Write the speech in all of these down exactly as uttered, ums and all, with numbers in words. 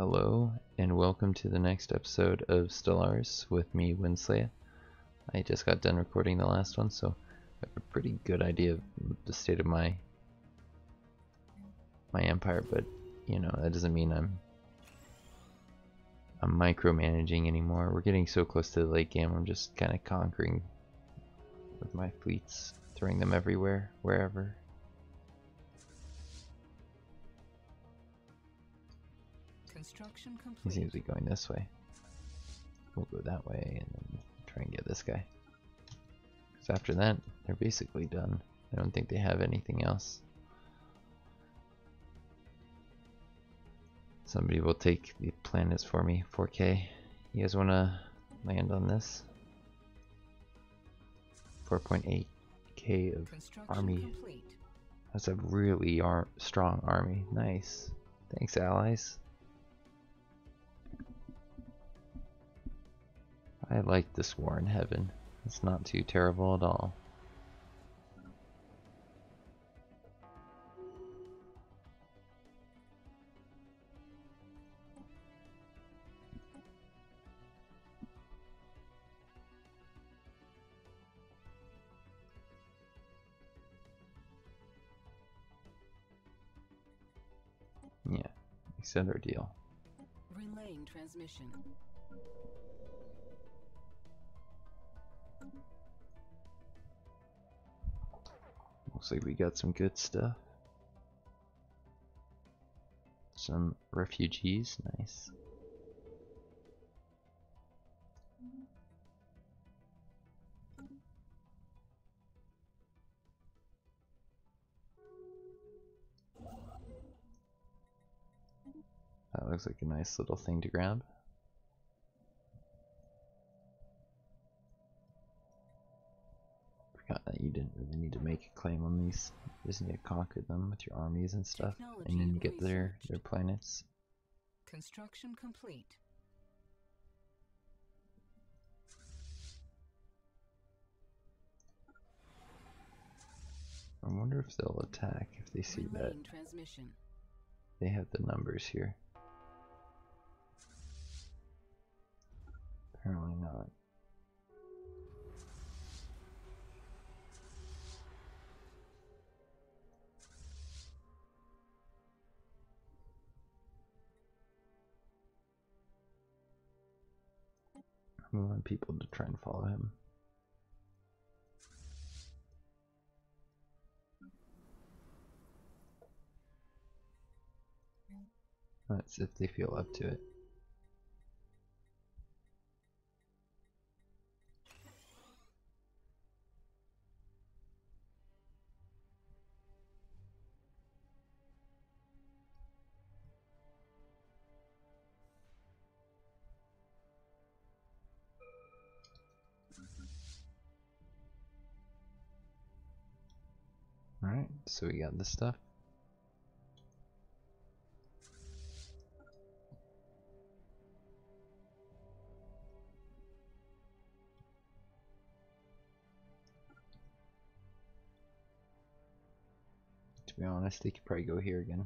Hello and welcome to the next episode of Stellaris with me, Winsley. I just got done recording the last one, so I have a pretty good idea of the state of my my empire, but you know, that doesn't mean I'm I'm micromanaging anymore. We're getting so close to the late game, I'm just kind of conquering with my fleets, throwing them everywhere, wherever. Construction He complete. seems to be going this way. We'll go that way and then try and get this guy. So after that, they're basically done. I don't think they have anything else. Somebody will take the planets for me, four K. You guys want to land on this? four point eight K of army. Complete. That's a really ar strong army. Nice. Thanks, allies. I like this war in heaven. It's not too terrible at all. Yeah, extend our deal. Relaying transmission. Looks like we got some good stuff. Some refugees, nice. That looks like a nice little thing to grab. Forgot that you didn't really need to make a claim on these. You just need to conquer them with your armies and stuff, Technology and then get their researched. their planets. Construction complete. I wonder if they'll attack if they see that Relaying transmission. they have the numbers here. Apparently not. We want people to try and follow him. That's if they feel up to it. Alright, so we got this stuff. To be honest, they could probably go here again.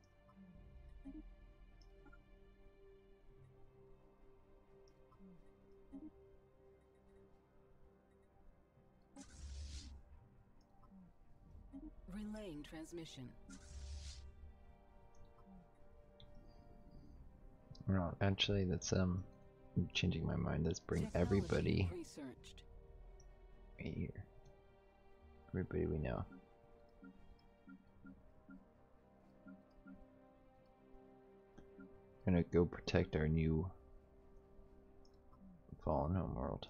Relaying transmission. No, actually, that's um, I'm changing my mind. Let's bring Technology everybody researched. right here. Everybody we know. Gonna go protect our new fallen homeworld.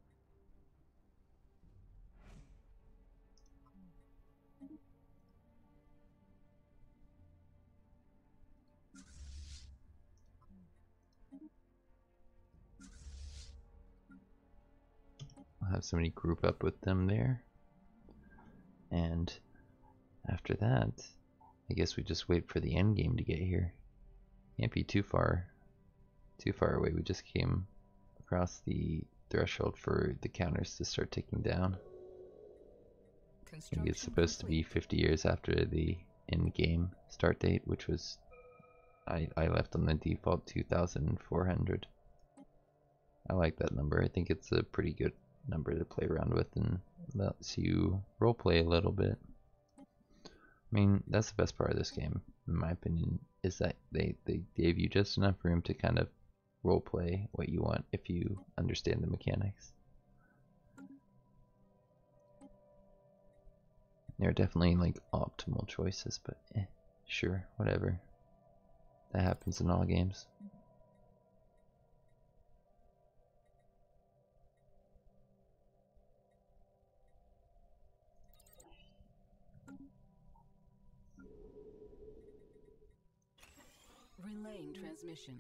I'll have somebody group up with them there, and after that, I guess we just wait for the end game to get here. Can't be too far, too far away. We just came across the threshold for the counters to start ticking down. I think it's supposed to be fifty years after the end game start date, which was I, I left on the default two thousand four hundred. I like that number. I think it's a pretty good number to play around with and lets you roleplay a little bit. I mean, that's the best part of this game, in my opinion, is that they, they gave you just enough room to kind of roleplay what you want if you understand the mechanics. There are definitely like optimal choices, but eh, sure, whatever. That happens in all games. Relaying transmission.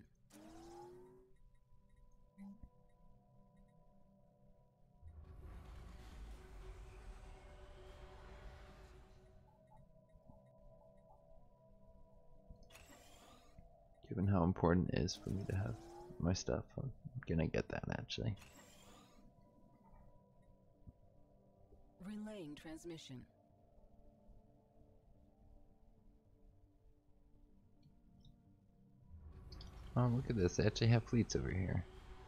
Given how important it is for me to have my stuff, I'm gonna get that actually. Relaying transmission. Oh, look at this. They actually have fleets over here.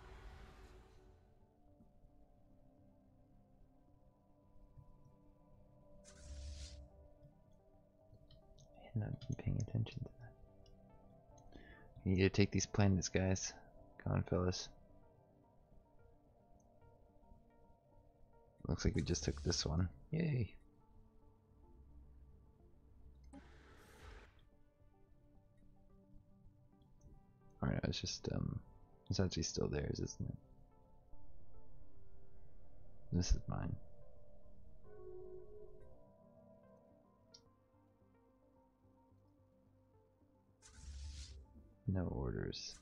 I'm not even paying attention to that. We need to take these planets, guys. Come on, fellas. Looks like we just took this one. Yay. Alright, it's just, um, it's actually still theirs, isn't it? This is mine. No orders.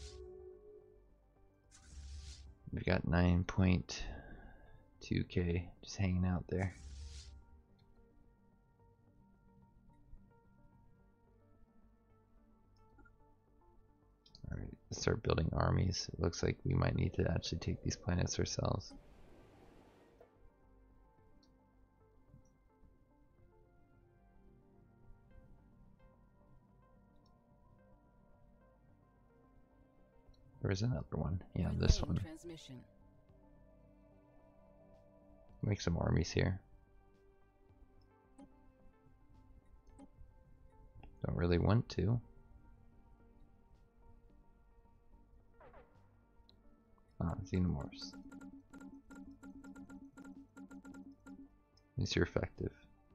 We've got nine point two K just hanging out there. Alright, let's start building armies. It looks like we might need to actually take these planets ourselves. There's another one. Yeah, Relaying this one. transmission. Make some armies here. Don't really want to. Ah, xenomorphs. These are effective.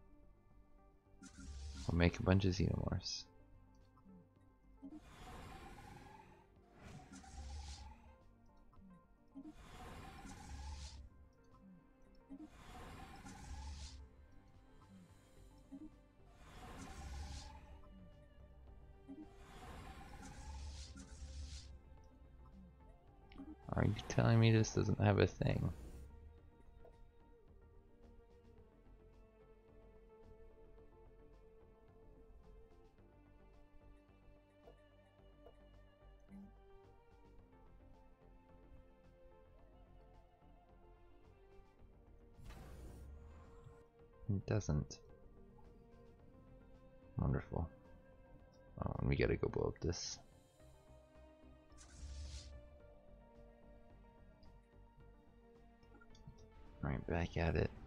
We'll make a bunch of xenomorphs. Are you telling me this doesn't have a thing? It doesn't. Wonderful. Oh, and we gotta go blow up this. Right back at it.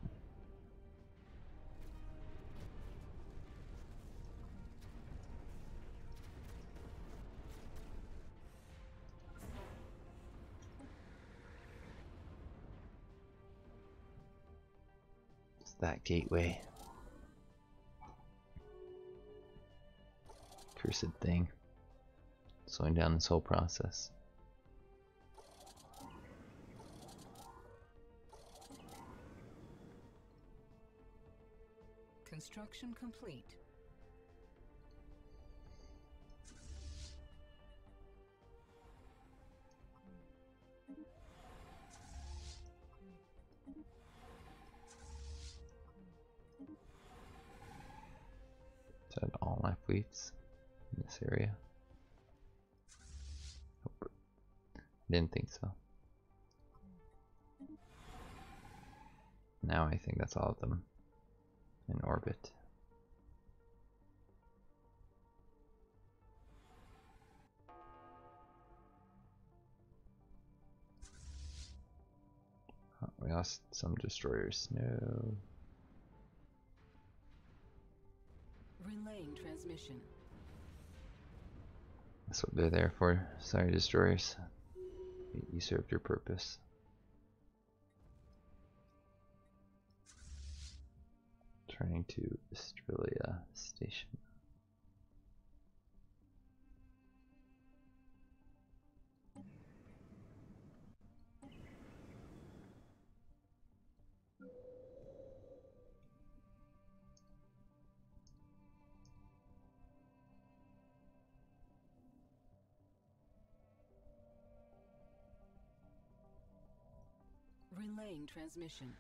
It's that gateway. Cursed thing. Slowing down this whole process. Construction complete. Is that all my fleets in this area? Nope. Didn't think so. Now I think that's all of them in orbit. lost some destroyers. No. Relaying transmission. That's what they're there for. Sorry, destroyers. You served your purpose. Turning to Australia Station. Relaying transmission.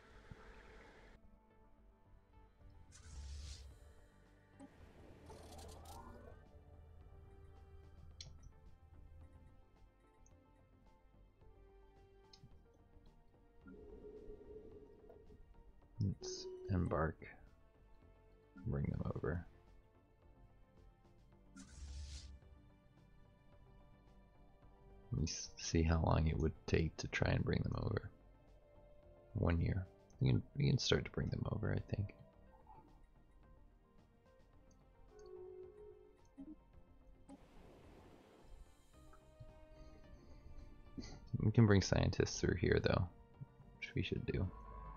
Let's embark. Bring them over. Let me see how long it would take to try and bring them over. One year. We can we can start to bring them over, I think. We can bring scientists through here though, which we should do.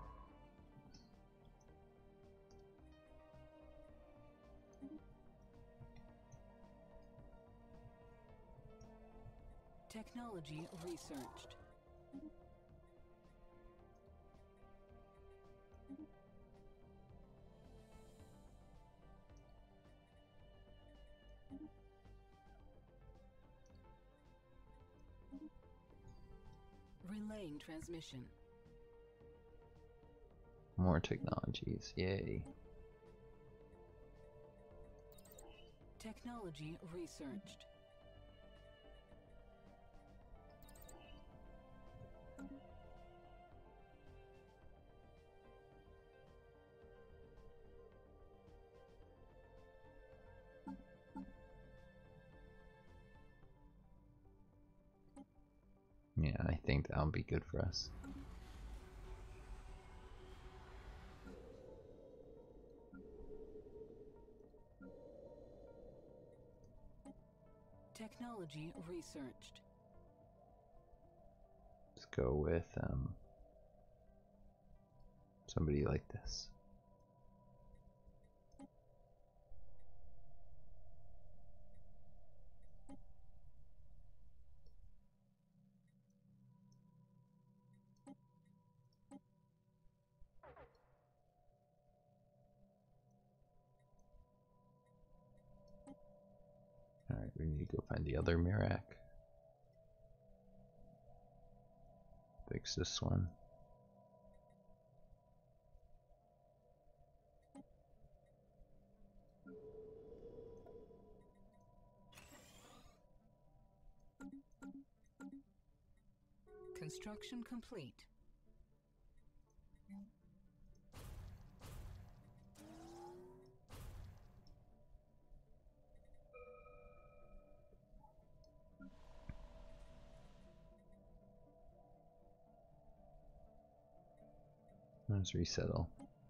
Technology researched. Relaying transmission. More technologies, yay. Technology researched. Yeah, I think that'll be good for us. Technology researched. Let's go with um, somebody like this. Alright, we need to go find the other Mirak. Fix this one. Construction complete. Let's resettle.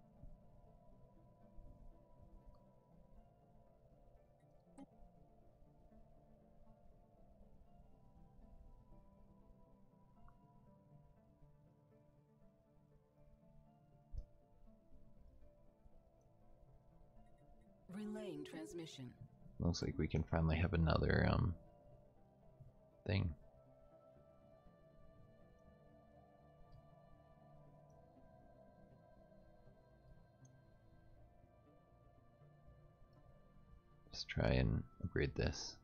Relaying transmission. Looks like we can finally have another um thing. Let's try and upgrade this.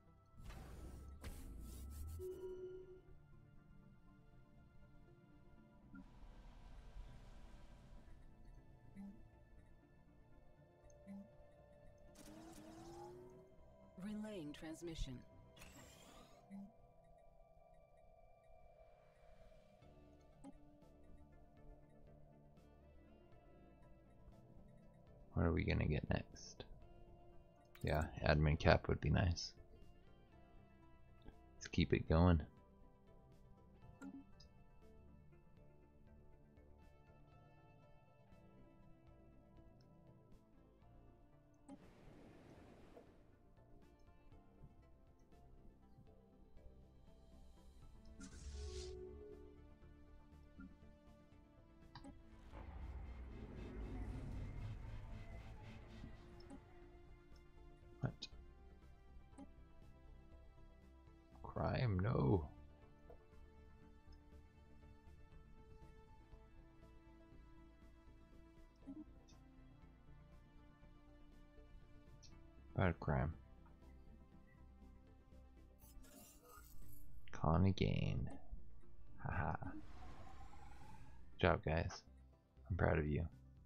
Relaying transmission. What are we gonna get next? Yeah, admin cap would be nice. Let's keep it going. crime, no. About crime. Colony gain. Haha. Good job, guys. I'm proud of you.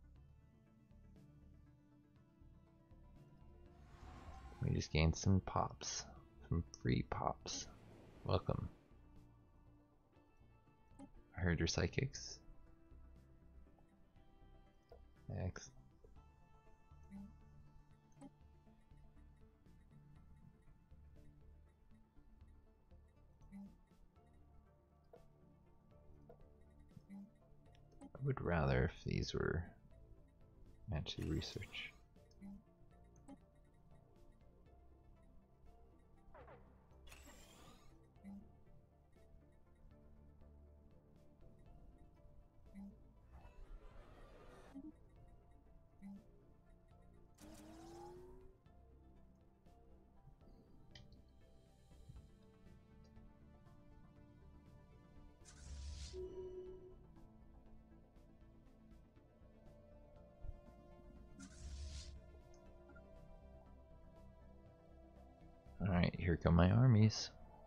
We just gained some pops. Some free pops. Welcome. I heard you're psychics. Excellent. I would rather if these were actually research. Alright, here come my armies.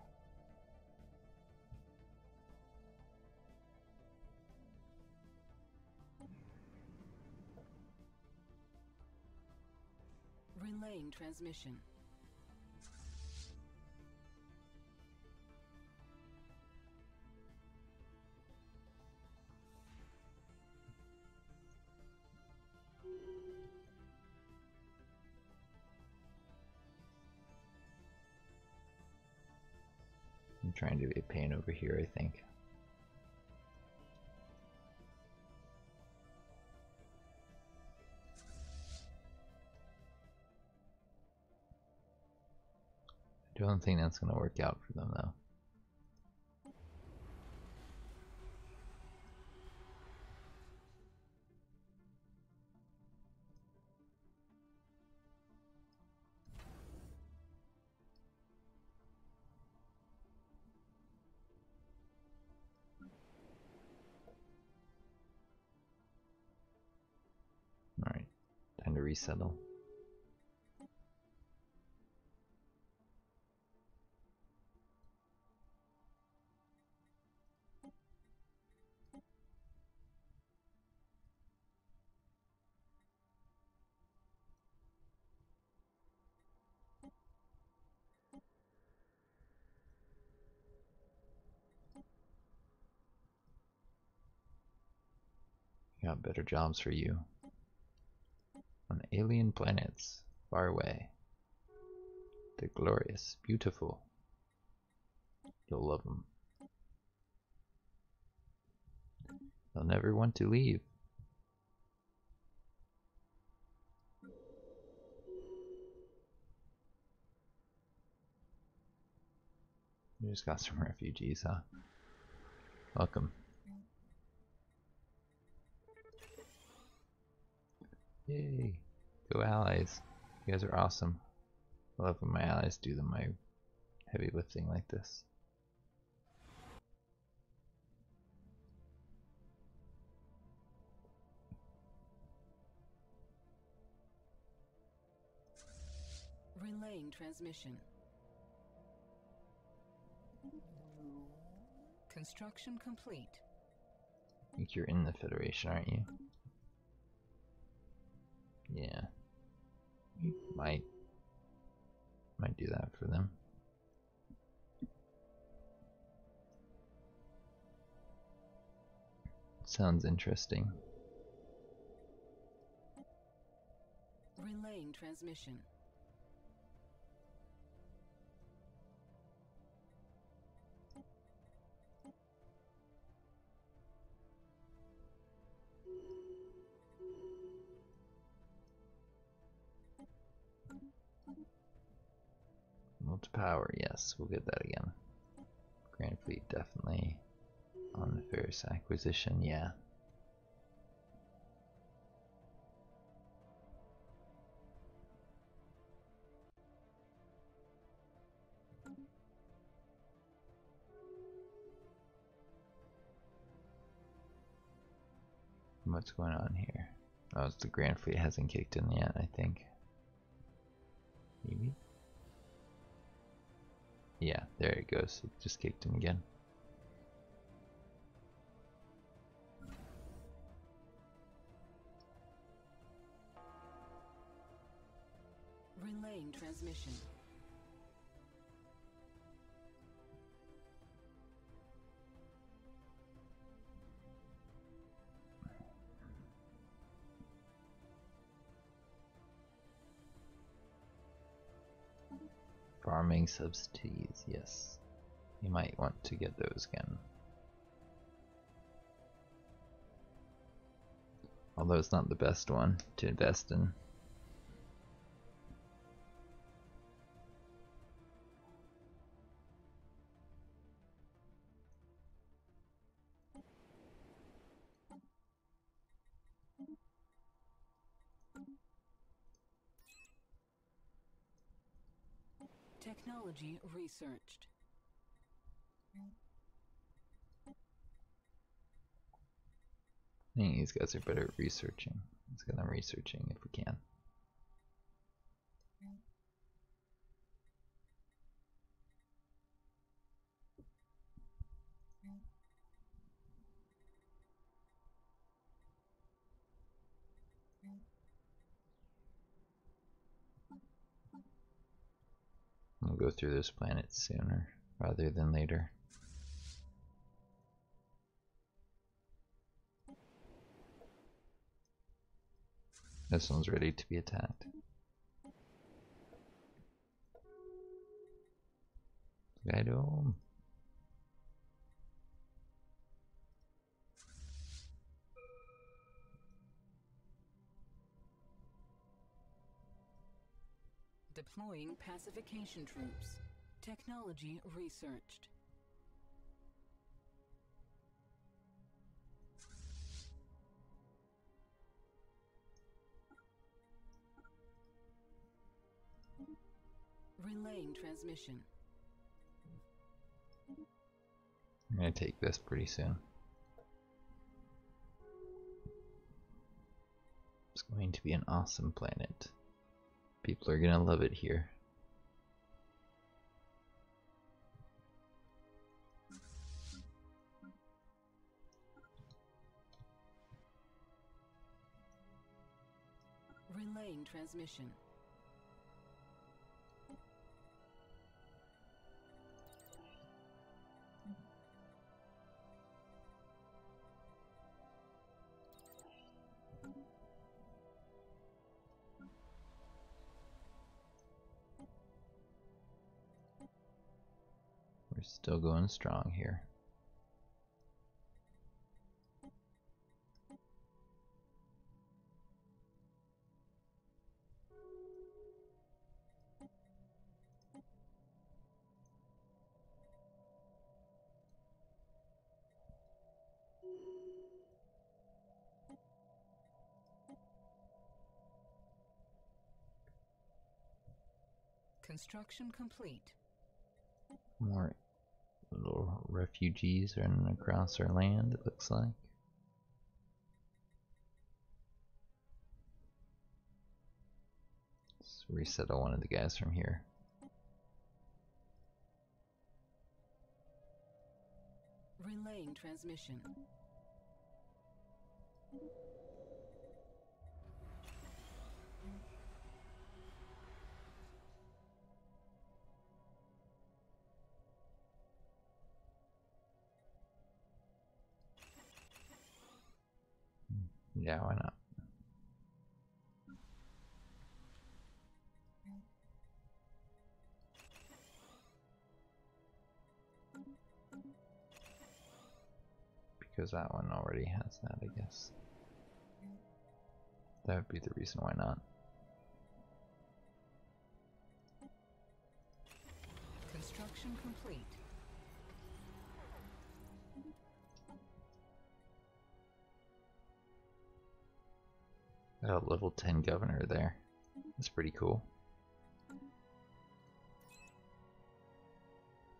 Relaying transmission. I'm trying to be a pain over here, I think. I don't think that's going to work out for them, though. Alright, time to resettle. Got better jobs for you. On alien planets, far away. They're glorious, beautiful. You'll love them. They'll never want to leave. You just got some refugees, huh? Welcome. Yay! Go allies. You guys are awesome. I love when my allies do them, my heavy lifting like this. Relaying transmission. Construction complete. I think you're in the Federation, aren't you? Yeah. Might might do that for them. Sounds interesting. Relaying transmission. Multi-power, yes, we'll get that again. Grand Fleet, definitely. On Ferris acquisition, yeah. What's going on here? Oh, it's the Grand Fleet hasn't kicked in yet, I think. Maybe? Yeah, there it goes. It just kicked in again. Relaying transmission. Farming subsidies, yes. You might want to get those again. Although it's not the best one to invest in. Technology researched. I think these guys are better at researching. Let's get them researching if we can. We'll go through this planet sooner rather than later. This one's ready to be attacked. Guido. Deploying pacification troops. Technology researched. Relaying transmission. I'm gonna take this pretty soon. It's going to be an awesome planet. People are gonna love it here. Relaying transmission. We're still going strong here. Construction complete. More little refugees running across our land, it looks like. Let's resettle one of the guys from here. Relaying transmission. Yeah, why not? Because that one already has that, I guess. That would be the reason why not. Construction complete. Got a level ten governor there. That's pretty cool.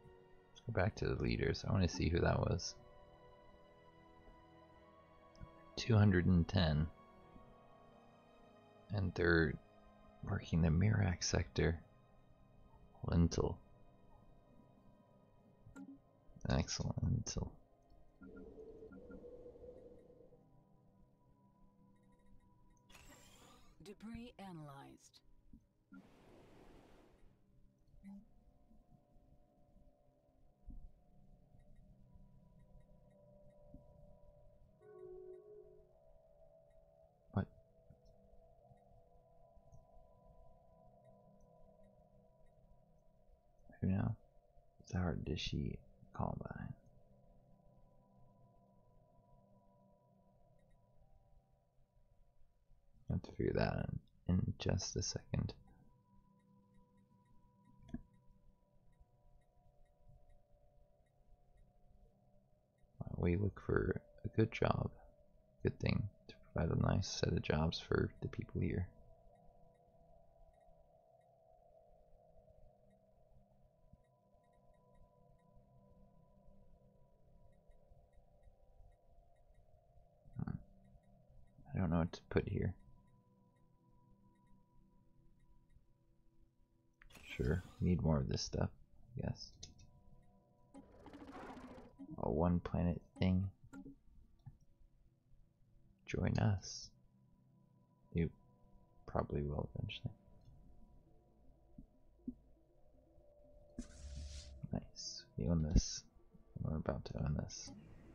Let's go back to the leaders. I want to see who that was. two hundred ten. And they're working the Mirac sector. Lentil. Excellent lentil. Debris analyzed. What? Who now? Zardishy Combine. I have to figure that out in just a second. While we look for a good job, good thing to provide a nice set of jobs for the people here. I don't know what to put here. Sure, need more of this stuff, yes. A one planet thing. Join us. You probably will eventually. Nice. We own this. We're about to own this.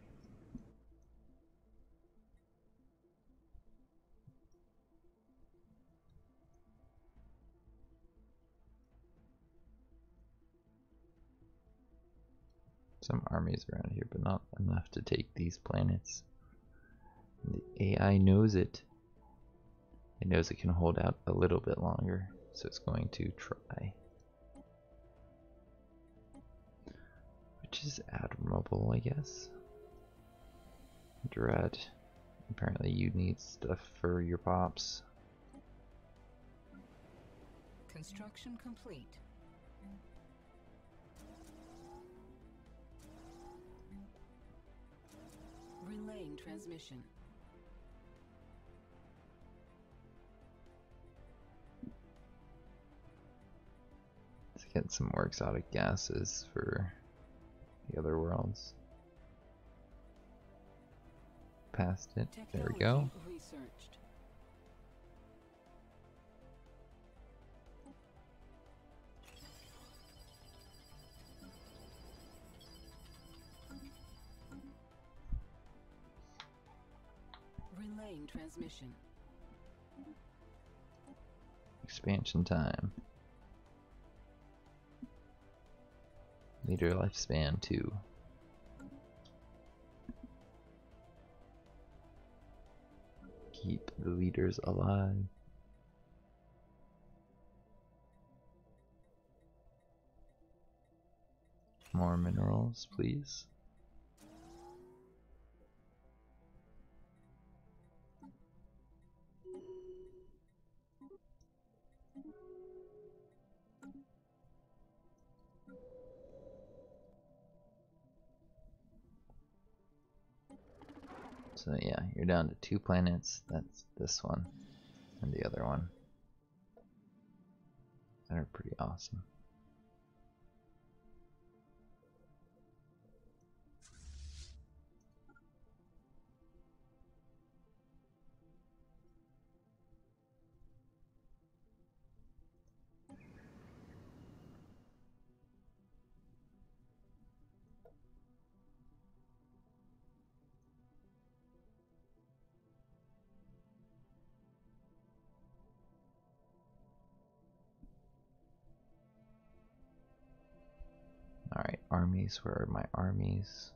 Some armies around here, but not enough to take these planets. And the A I knows it. It knows it can hold out a little bit longer, so it's going to try. Which is admirable, I guess. Dread. Apparently you need stuff for your pops. Construction complete. Relaying transmission. Let's get some more exotic gases for the other worlds. Past it. There we go. Researched. Relaying transmission. Expansion time. Leader lifespan two. Keep the leaders alive. More minerals, please. So yeah, you're down to two planets. That's this one and the other one. That are pretty awesome. Alright, armies, where are my armies?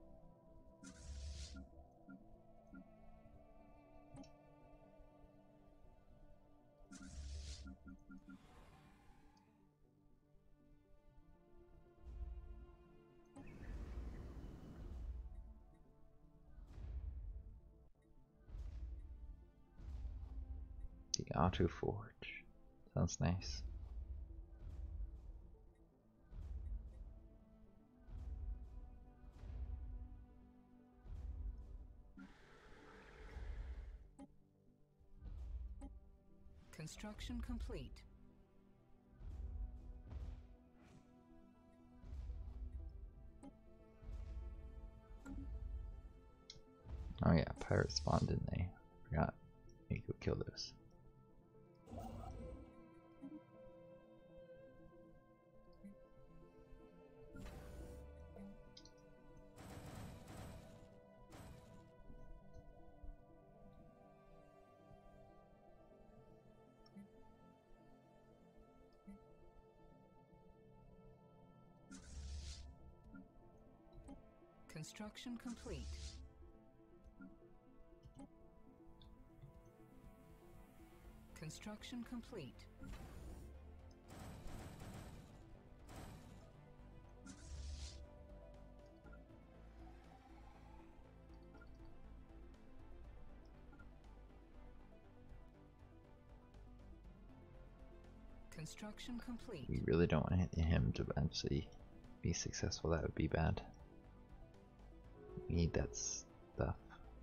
The Auto Forge. Sounds nice. Construction complete. Oh yeah, pirates spawned, didn't they? Forgot. Maybe go kill those. Construction complete. Construction complete. Construction complete. We really don't want him to eventually be successful. That would be bad. We need that stuff.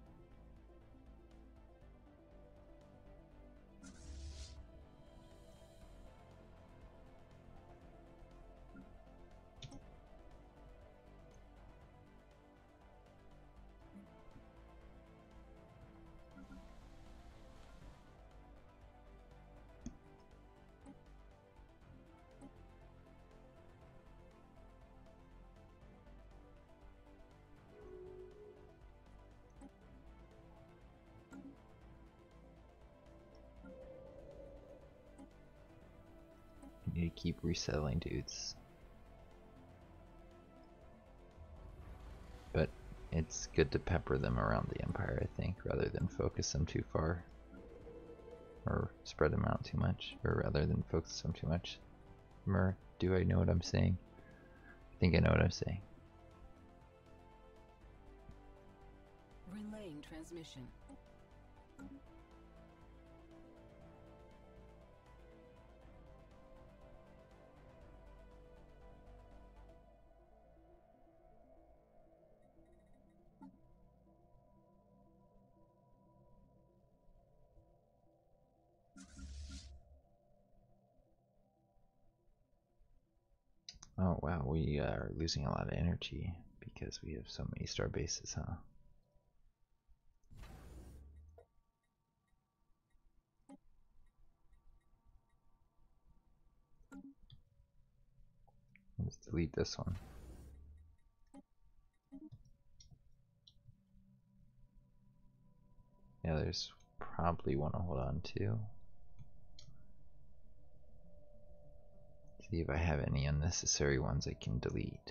We need to keep resettling dudes. But it's good to pepper them around the Empire, I think, rather than focus them too far. Or spread them out too much, or rather than focus them too much. Mer, do I know what I'm saying? I think I know what I'm saying. Relaying transmission. Oh wow, we are losing a lot of energy because we have so many star bases, huh? Let's delete this one. Yeah, there's probably one to hold on to. See if I have any unnecessary ones I can delete.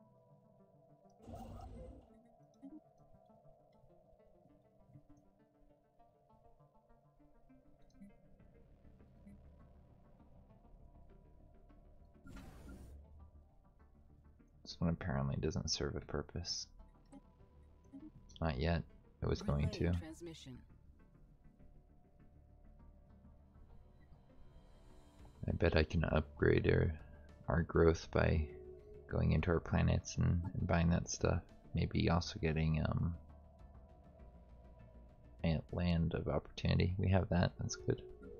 This one apparently doesn't serve a purpose. Not yet. It was going to. Transmission. I bet I can upgrade our, our growth by going into our planets and, and buying that stuff. Maybe also getting um, a land of opportunity. We have that. That's good.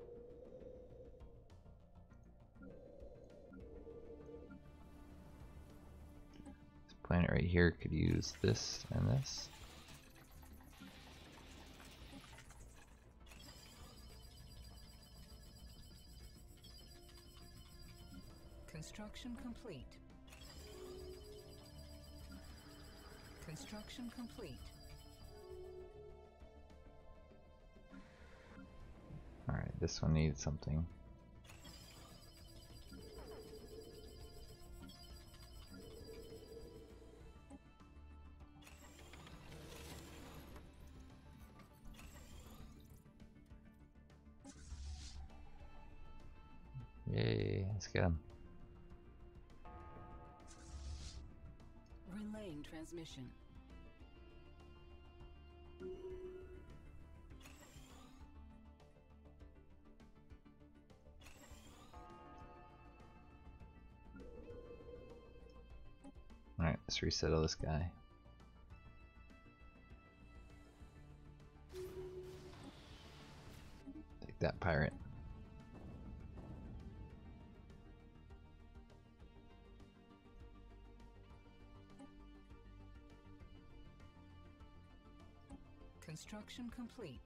This planet right here could use this and this. Construction complete. Construction complete. Alright, this one needs something. Yay, let's get him. Relaying transmission. Alright, let's resettle this guy. Take that pirate. Construction complete.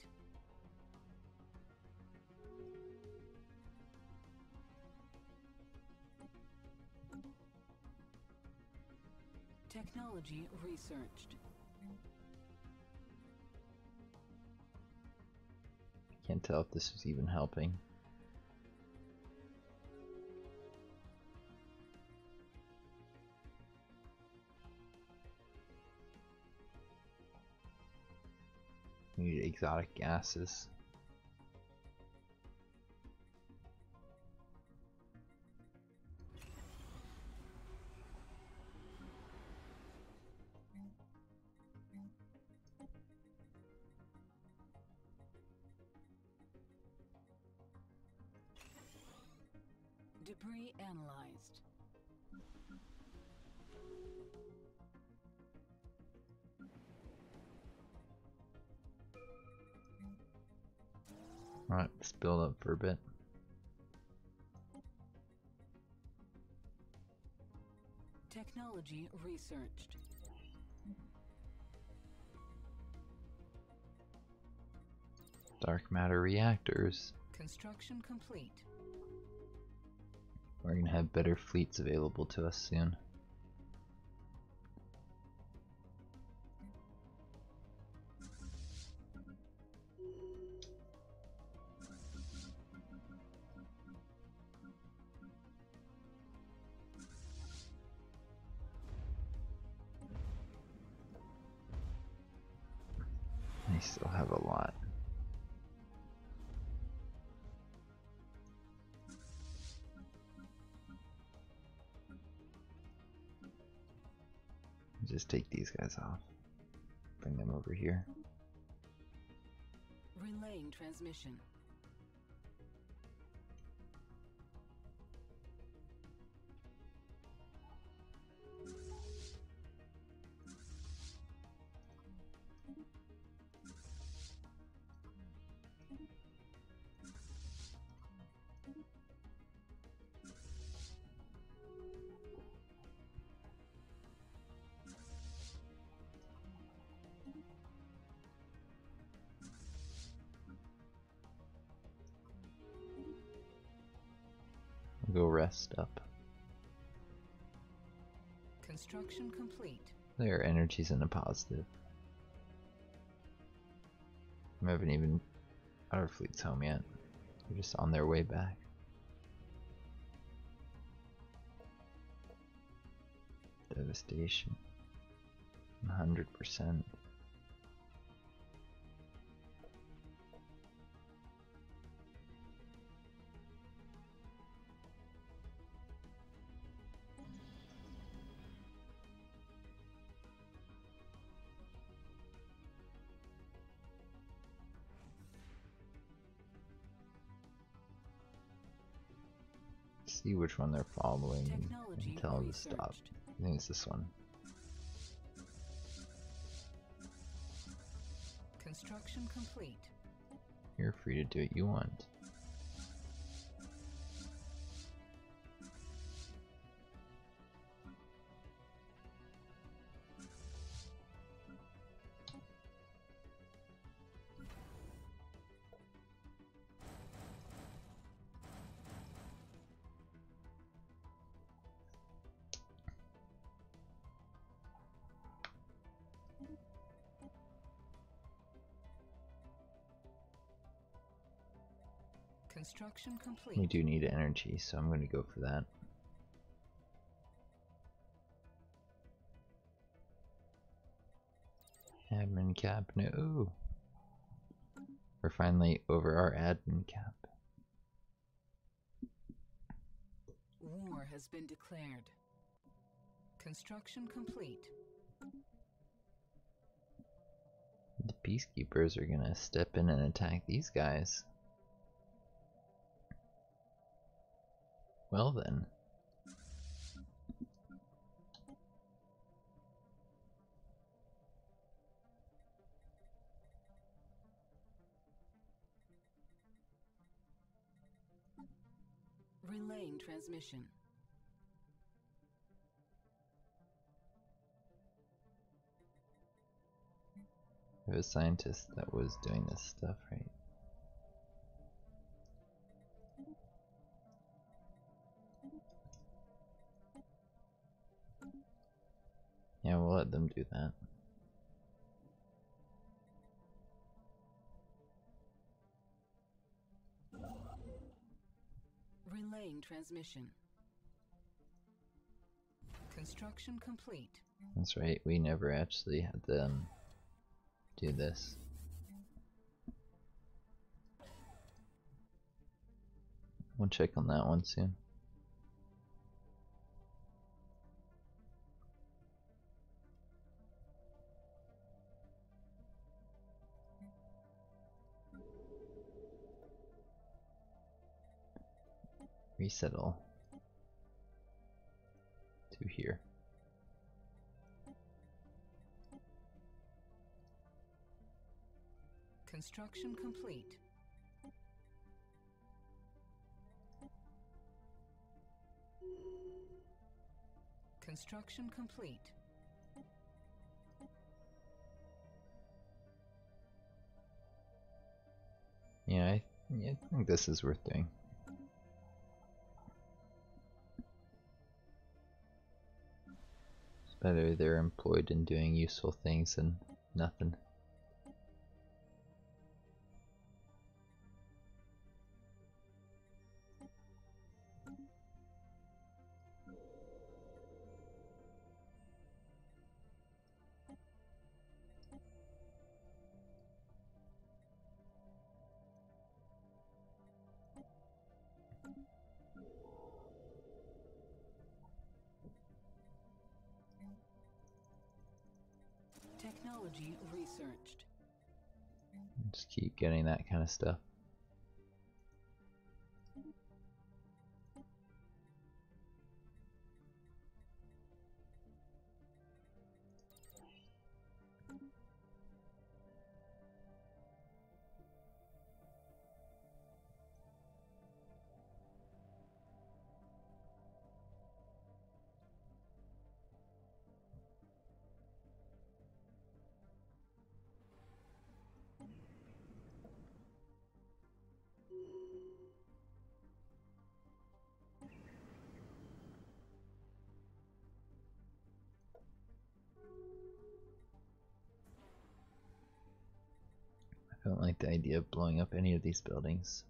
Technology researched. Can't tell if this is even helping. We need exotic gases. Debris analyzed. Alright, let's build up for a bit. Technology researched. Dark matter reactors. Construction complete. We're gonna have better fleets available to us soon. I still have a lot. Just take these guys off. Bring them over here. Relaying transmission. Go rest up. Construction complete. Their energy's in the positive. We haven't even got our fleets home yet. They're just on their way back. Devastation. one hundred percent. See which one they're following Technology and tell them to researched. stop. I think it's this one. Construction complete. You're free to do what you want. Construction complete. We do need energy, so I'm going to go for that. Admin cap, no. We're finally over our admin cap. War has been declared. Construction complete. The peacekeepers are going to step in and attack these guys. Well then. Relaying transmission. We have a scientist that was doing this stuff, right? Yeah, we'll let them do that. Relaying transmission. Construction complete. That's right, we never actually had them do this. We'll check on that one soon. Resettle to here. Construction complete. Construction complete. Yeah, I, yeah, I think this is worth doing. It's better they're employed in doing useful things than nothing. Technology researched. Just keep getting that kind of stuff. I don't like the idea of blowing up any of these buildings.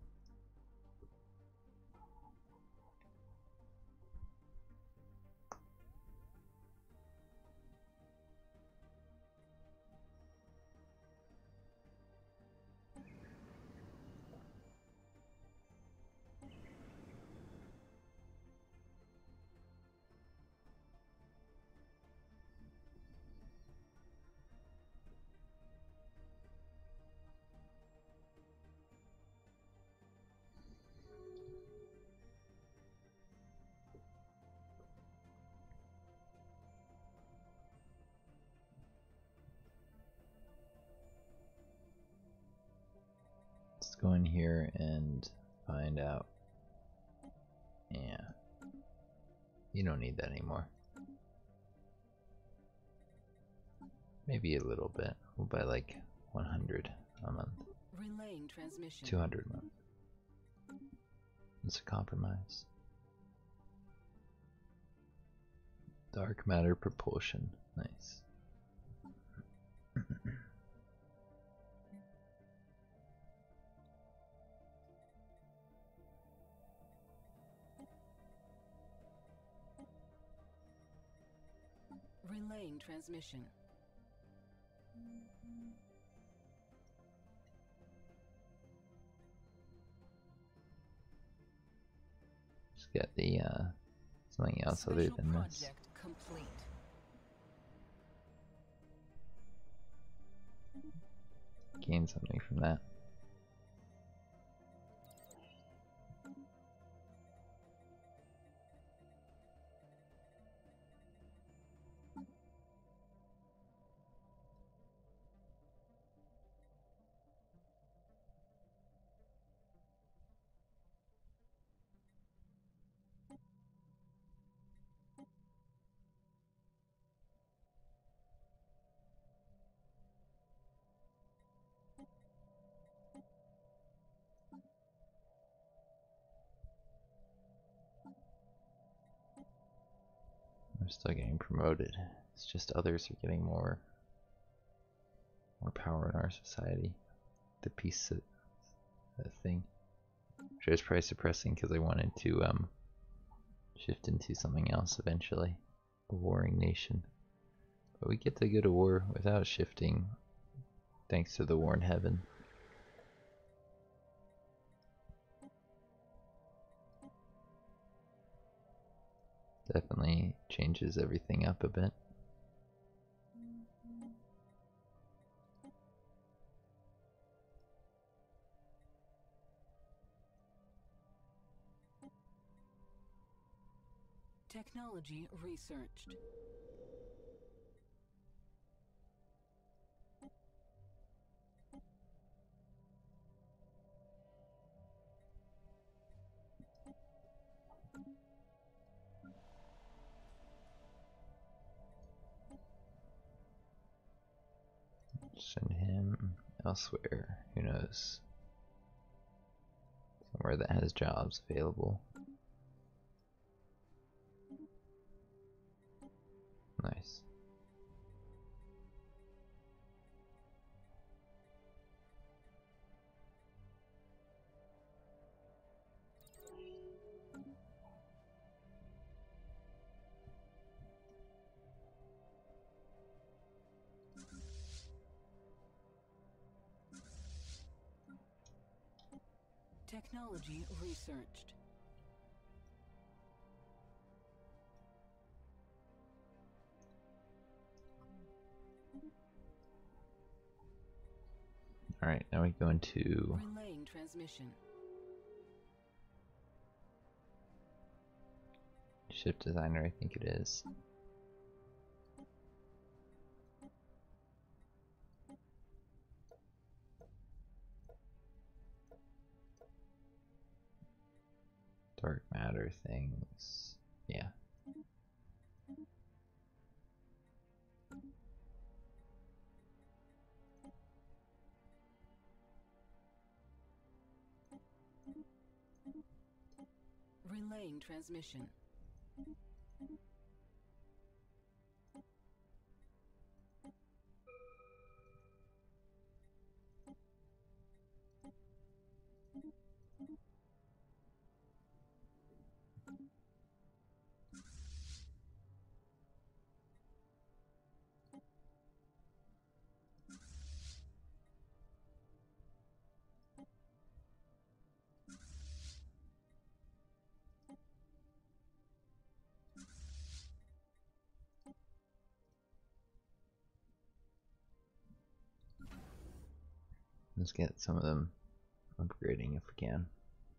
Let's go in here and find out. Yeah. You don't need that anymore. Maybe a little bit. We'll buy like one hundred a month. Relaying transmission. two hundred a month. It's a compromise. Dark matter propulsion. Nice. Relaying transmission. Just get the uh, something else Special other than this. project complete. Gain something from that. I'm still getting promoted. It's just others are getting more more power in our society. The peace uh, thing. Which I was probably suppressing because I wanted to um, shift into something else eventually. A warring nation. But we get to go to war without shifting, thanks to the war in heaven. Definitely changes everything up a bit. Technology researched. Send him elsewhere. Who knows? Somewhere that has jobs available. Nice. Technology researched. Alright, now we go into Relaying transmission. ship designer, I think it is. Dark matter things. Yeah. Relaying transmission. Let's get some of them upgrading if we can.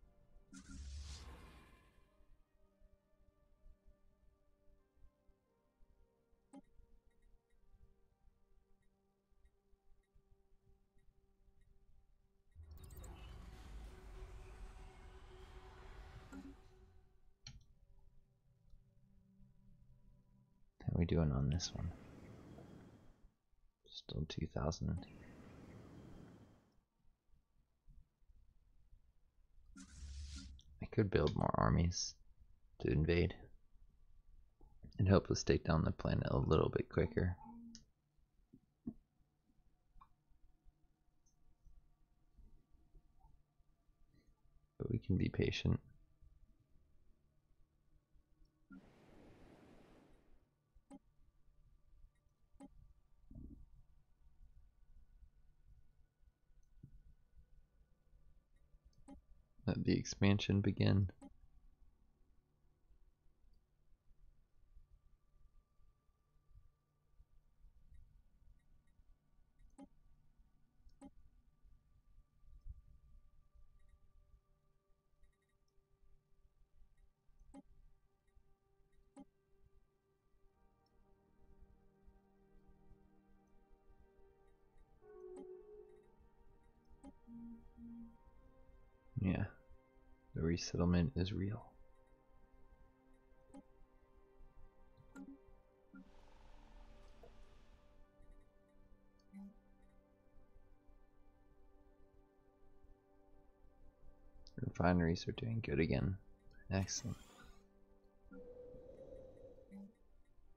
How are we doing on this one? Still two thousand. I could build more armies to invade and help us take down the planet a little bit quicker. But we can be patient. Let the expansion begin. Yeah, the resettlement is real. Refineries are doing good again. Excellent.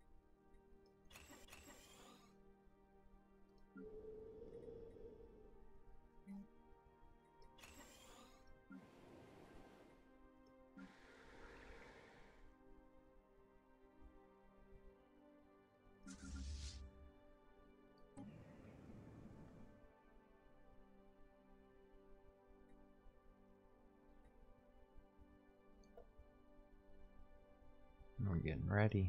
We're getting ready.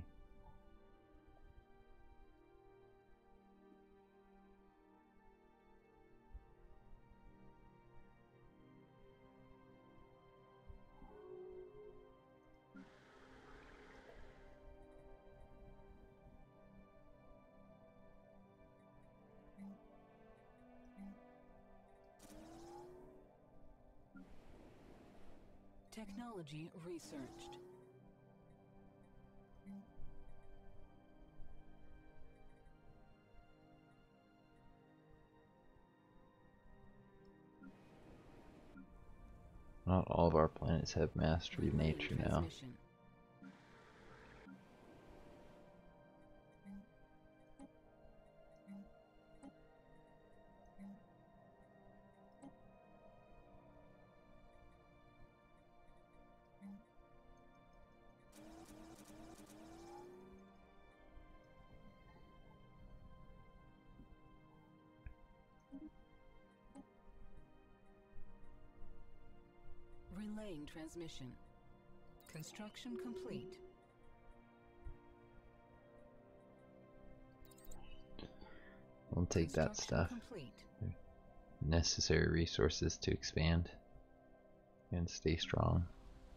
Technology researched. Not all of our planets have mastery of nature now. Relaying transmission. Construction complete. We'll take that stuff. Complete. Necessary resources to expand and stay strong.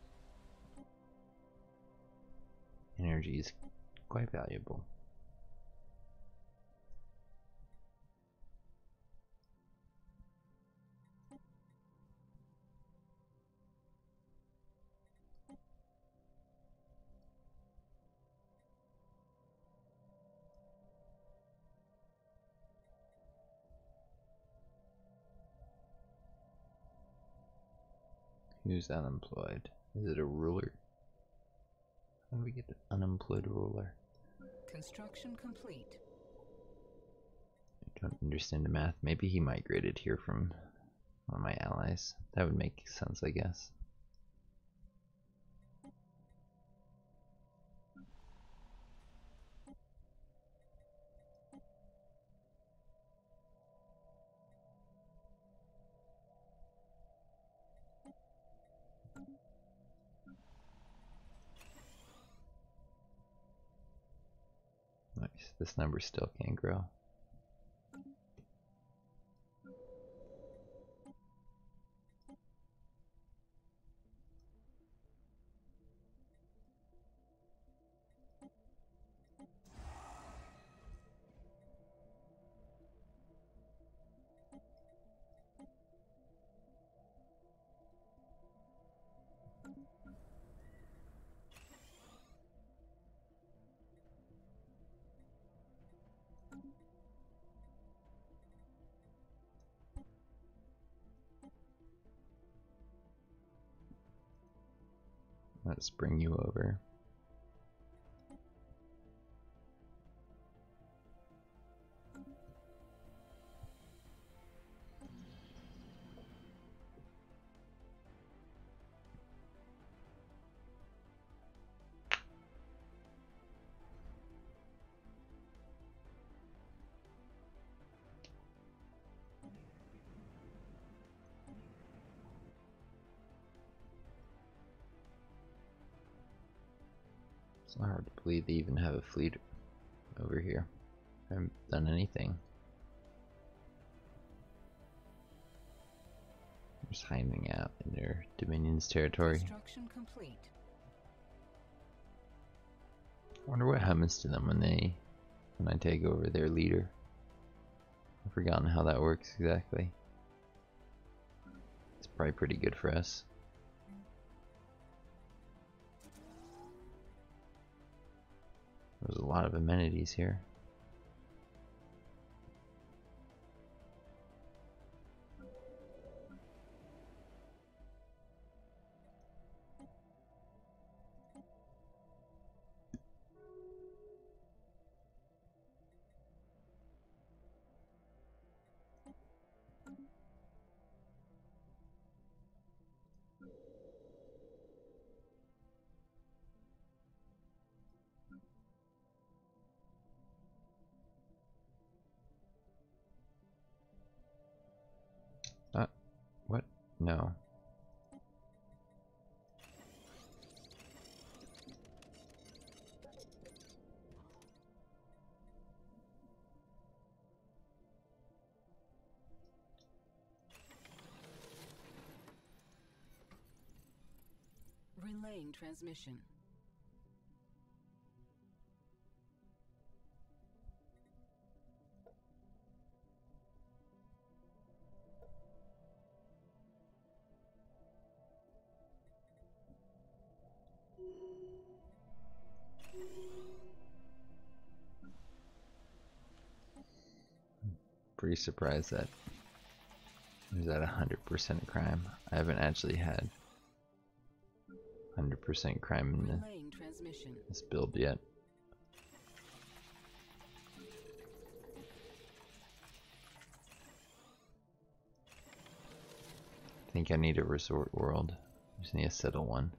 Energy is quite valuable. Who's unemployed? Is it a ruler? How do we get an unemployed ruler? Construction complete. I don't understand the math. Maybe he migrated here from one of my allies. That would make sense, I guess. Nice. This number still can't grow. Let's bring you over. It's not hard to believe they even have a fleet over here. I haven't done anything. They're just hiding out in their Dominion's territory. Construction complete. I wonder what happens to them when they when I take over their leader. I've forgotten how that works exactly. It's probably pretty good for us. There's a lot of amenities here. Uh, what? No. Relaying transmission. Pretty surprised that it was at one hundred percent crime. I haven't actually had one hundred percent crime in the, this build yet. I think I need a resort world. I just need to settle one.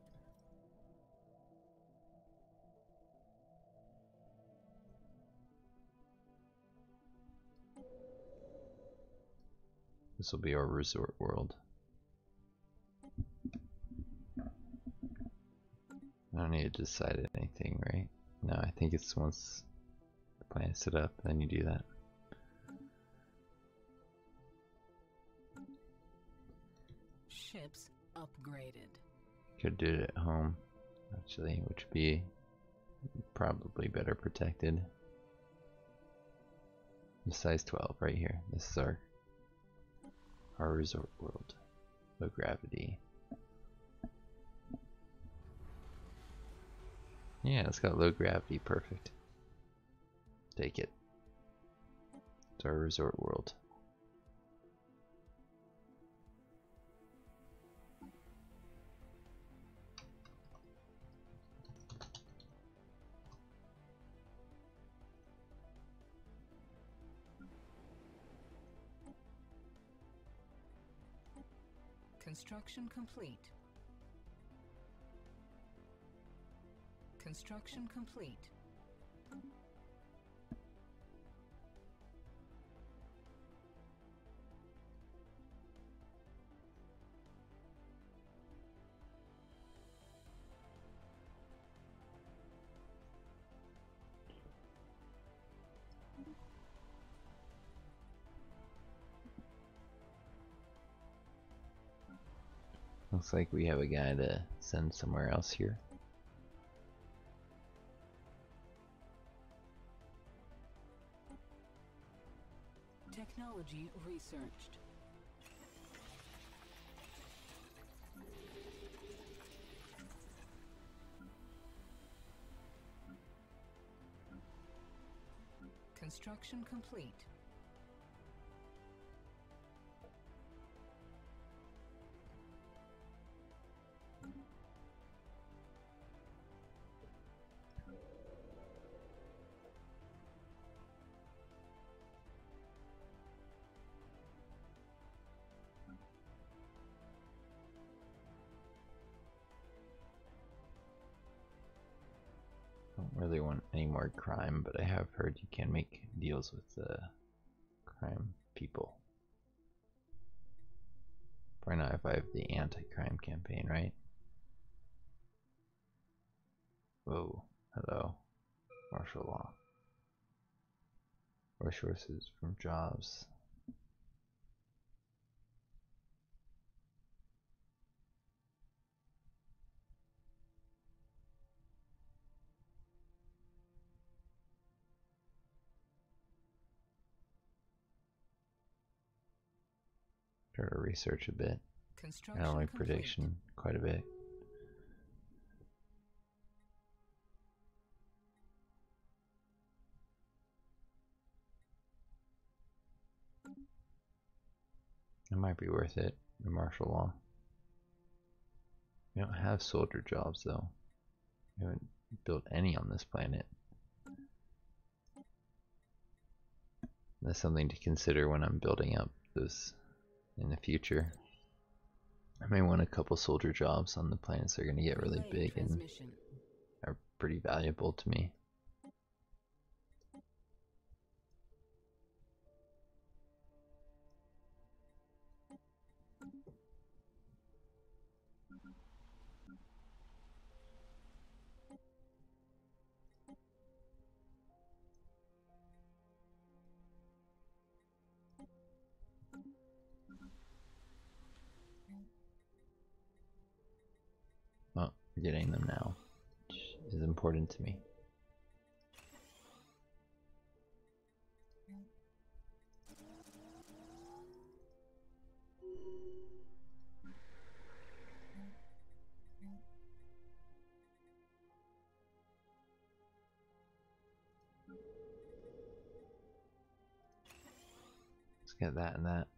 This will be our resort world. I don't need to decide anything, right? No, I think it's once the plan is set up, then you do that. Ships upgraded. Could do it at home, actually, which would be probably better protected. The size twelve right here. This is our our resort world. Low gravity. Yeah, it's got low gravity. Perfect. Take it. It's our resort world. Construction complete. Construction complete. Looks like we have a guy to send somewhere else here. Technology researched. Construction complete. Don't really want any more crime, but I have heard you can make deals with uh, crime people. Probably not if I have the anti-crime campaign, right? Whoa, hello. Martial law. Resources from jobs. Try to research a bit. Construction Not only complete. prediction, quite a bit. It might be worth it, the martial law. We don't have soldier jobs though. We haven't built any on this planet. That's something to consider when I'm building up this in the future. I may want a couple soldier jobs on the planets that are going to get really big and are pretty valuable to me. Well, We're getting them now, which is important to me. Let's get that and that.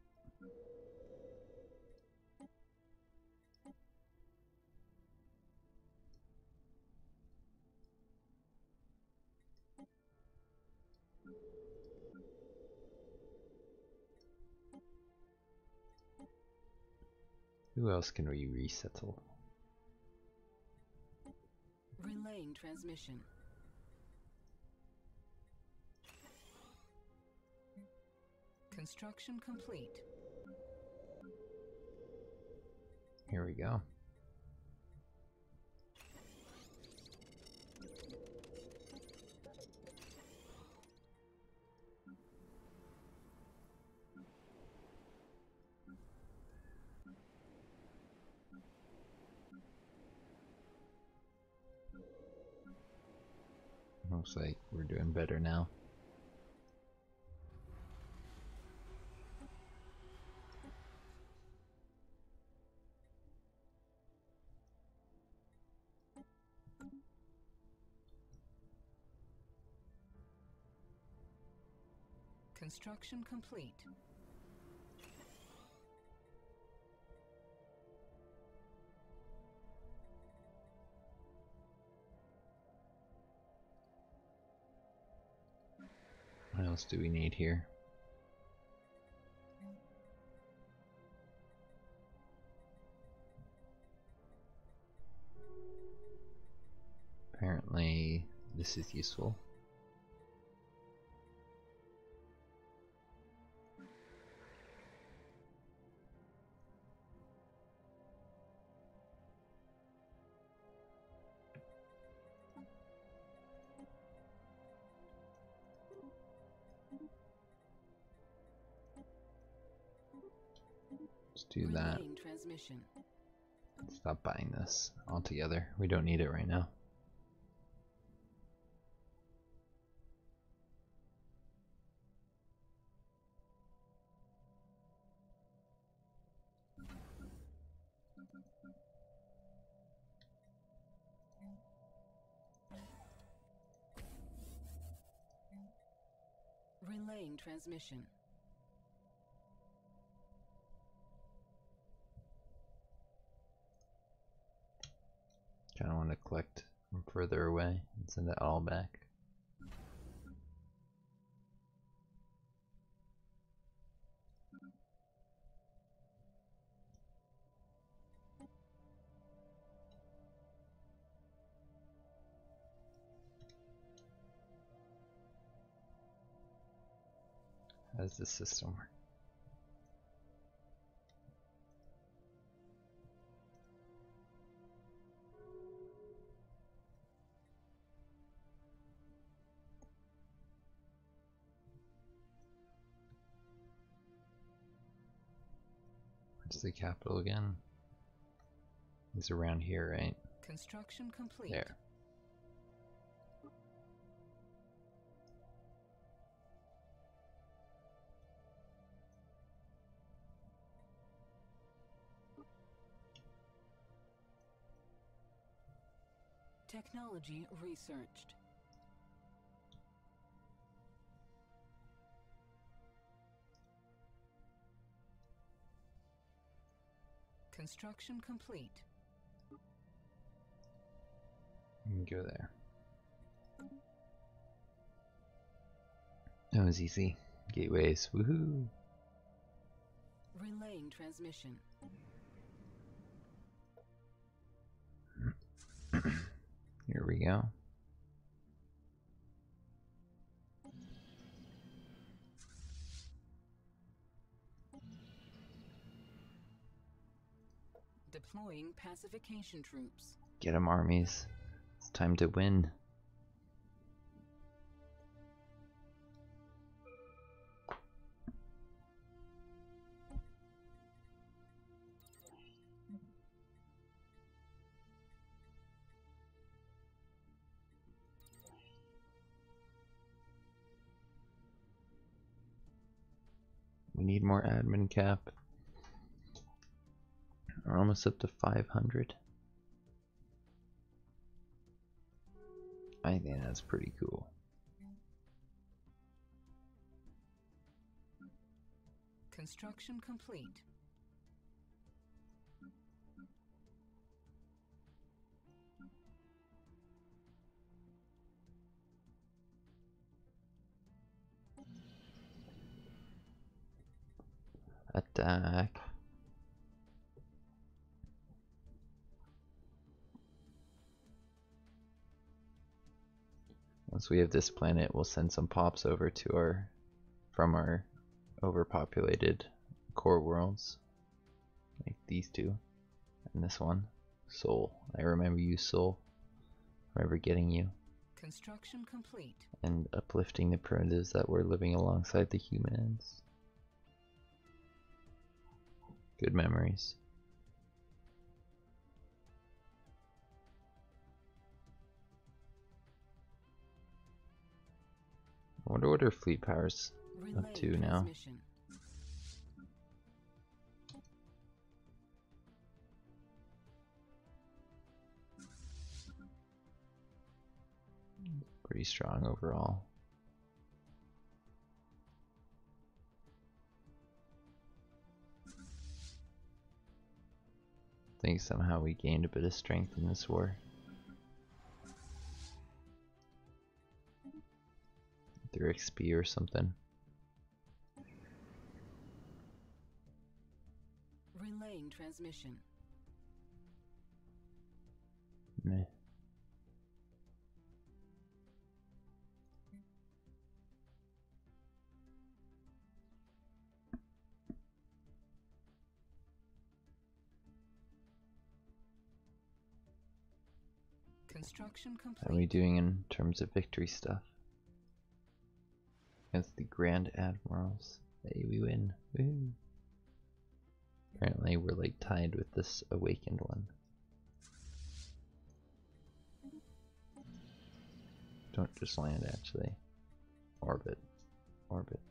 Who else can we resettle? Relaying transmission. Construction complete. Here we go. Looks like we're doing better now. Construction complete. What else do we need here? Apparently, this is useful. Let's do that. Relaying transmission. Stop buying this altogether. We don't need it right now. Relaying transmission. Kinda want to collect from further away and send it all back. How does this system work? Where's the capital again? It's around here, right? Construction complete. There. Technology researched. Construction complete. You can go there. That was easy. Gateways, woohoo! Relaying transmission. Here we go. Deploying pacification troops. Get 'em, armies. It's time to win. We need more admin cap. We're almost up to five hundred. I think that's pretty cool. Construction complete. Attack. Once we have this planet, we'll send some pops over to our, from our overpopulated core worlds. Like these two. And this one. Soul. I remember you, Soul. I remember getting you. Construction complete. And uplifting the primitives that were living alongside the humans. Good memories. I wonder what our fleet power's up to now. Pretty strong overall. I think somehow we gained a bit of strength in this war. Through X P or something. Relaying transmission. Meh. Construction complete. How are we doing in terms of victory stuff? Against the Grand Admirals. Hey, we win. Woo. Apparently we're like tied with this awakened one. Don't just land actually. Orbit. Orbit.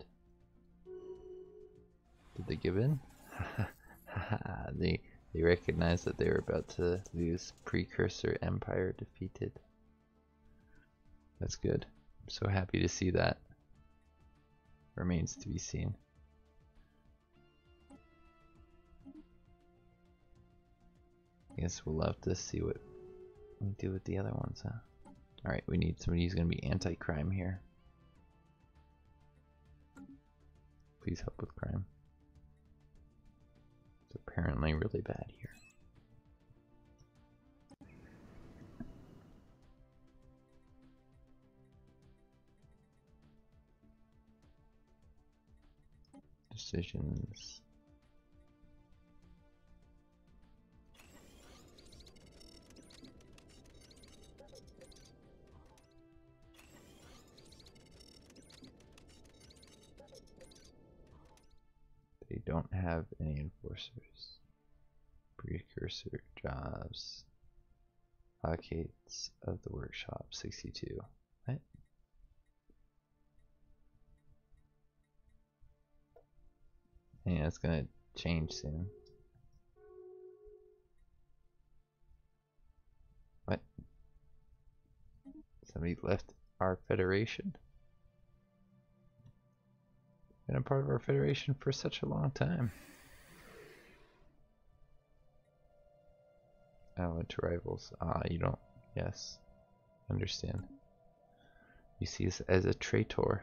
Did they give in? they they recognized that they were about to lose. Precursor Empire defeated. That's good. I'm so happy to see that. Remains to be seen. I guess we'll have to see what we do with the other ones, huh? Alright, we need somebody who's going to be anti-crime here. Please help with crime. It's apparently really bad here. Decisions. They don't have any enforcers. Precursor jobs. Blockades of the workshop sixty-two. What? Yeah, it's gonna change soon. What? Somebody left our federation? Been a part of our federation for such a long time. Allied to rivals. Ah, you don't. Yes. Understand. You see us as a traitor.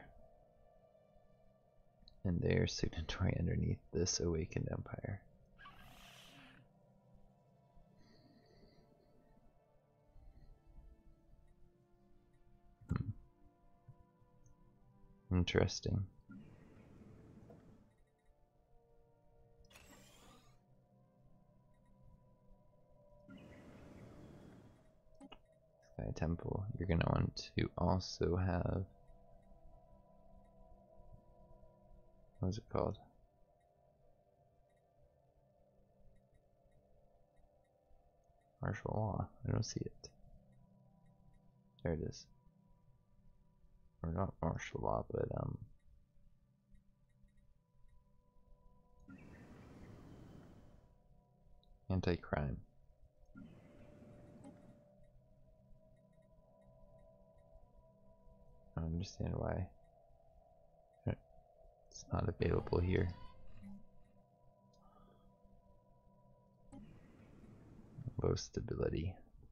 And they're signatory underneath this awakened empire. Hmm. Interesting. Sky Temple. You're gonna want to also have. What is it called? Martial law. I don't see it. There it is. Or not martial law, but um. Anti-crime. I don't understand why it's not available here. Low stability.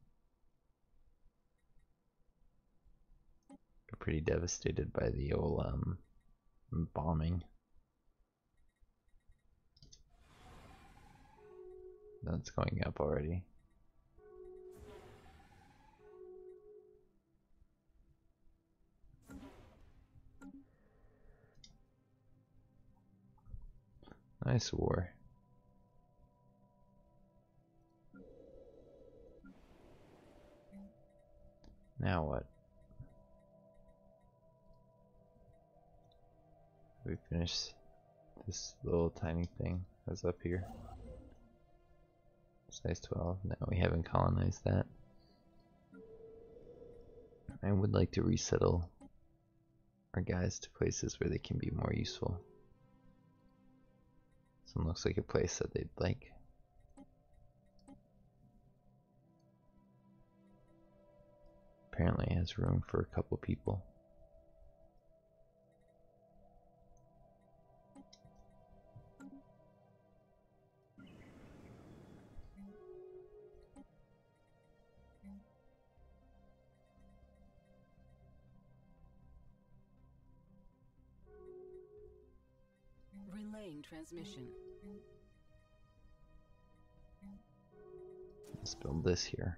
We're pretty devastated by the old um, bombing. That's going up already. Nice war. Now what? We finish this little tiny thing that's up here. Size twelve. No, we haven't colonized that. I would like to resettle our guys to places where they can be more useful. This one looks like a place that they'd like. Apparently it has room for a couple people. Relaying transmission. Let's build this here.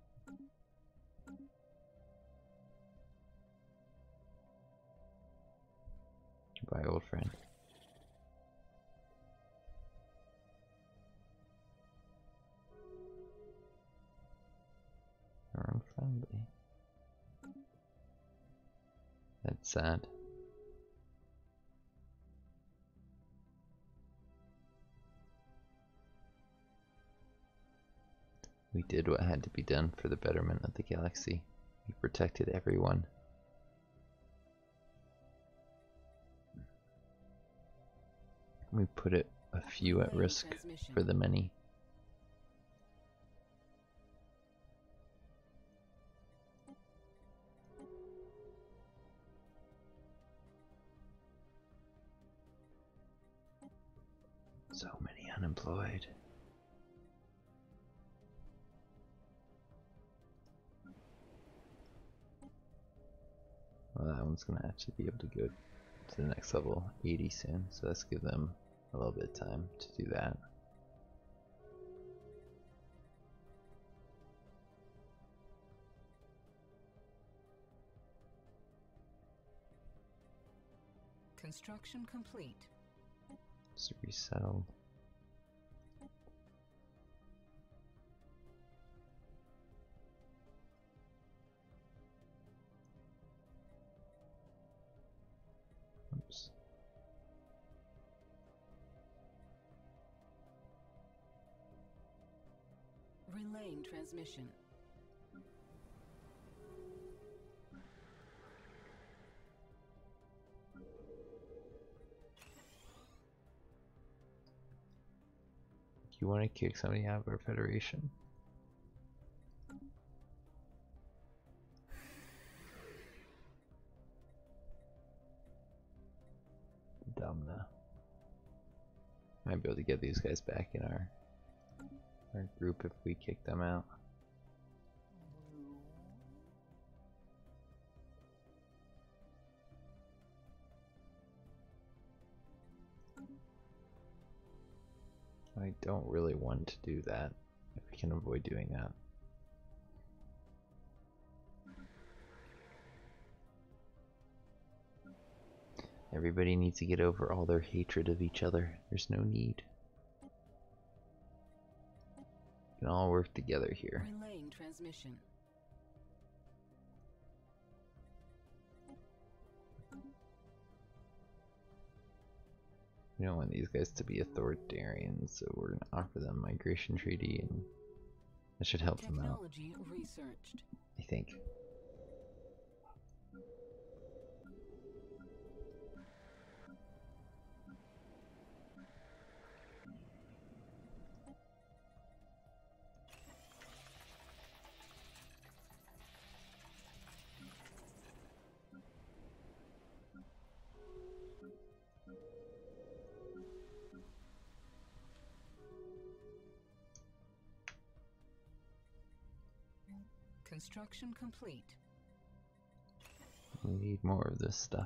Goodbye, old friend. You're unfriendly. That's sad. We did what had to be done for the betterment of the galaxy. We protected everyone. We put it a few at risk for the many. So many unemployed. Well, that one's gonna actually be able to go to the next level, eighty soon, so let's give them a little bit of time to do that. Construction complete. Just resettled. Oops. Relaying transmission. You want to kick somebody out of our federation? Dumb though. Might be able to get these guys back in our our group if we kick them out. I don't really want to do that if we can avoid doing that. Everybody needs to get over all their hatred of each other. There's no need. We can all work together here. Relaying transmission. We don't want these guys to be authoritarian, so we're gonna offer them migration treaty, and that should help them out. Technology researched. I think. Construction complete. We need more of this stuff.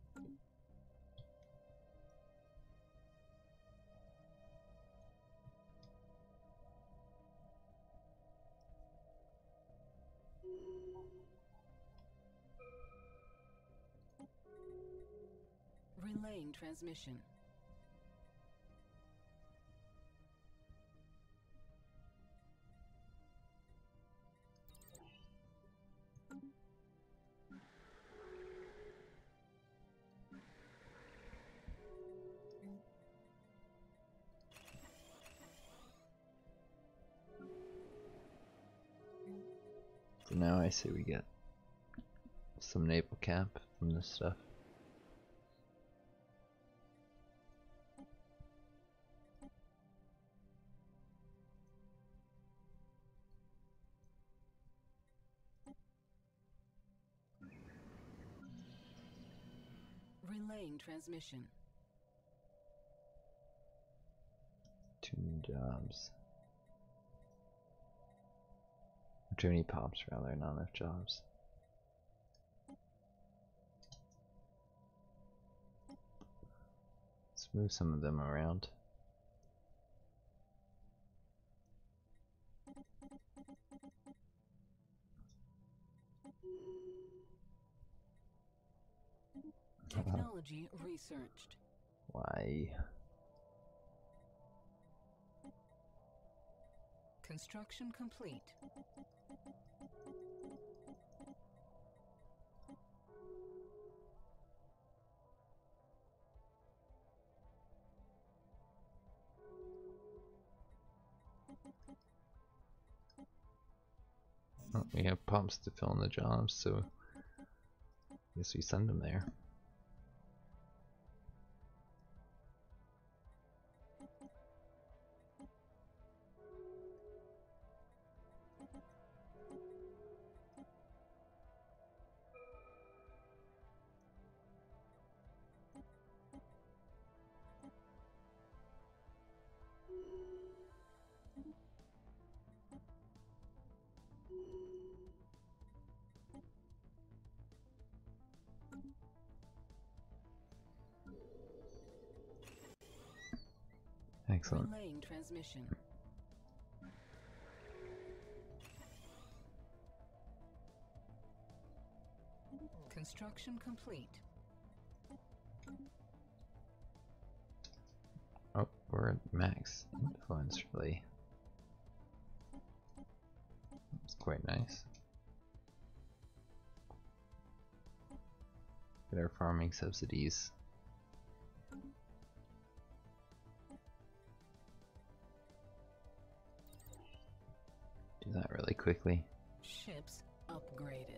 Relaying transmission. So now I say we get some naval cap from this stuff. Relaying transmission. Two new jobs. Too many pops, rather, not enough jobs. Let's move some of them around. Technology researched. Why? Construction complete. Well, we have pumps to fill in the jobs, so I guess we send them there. Excellent. Relaying transmission. Construction complete. Oh, we're at max influence, really. It's quite nice. Get our farming subsidies. Do that really quickly. Ships upgraded.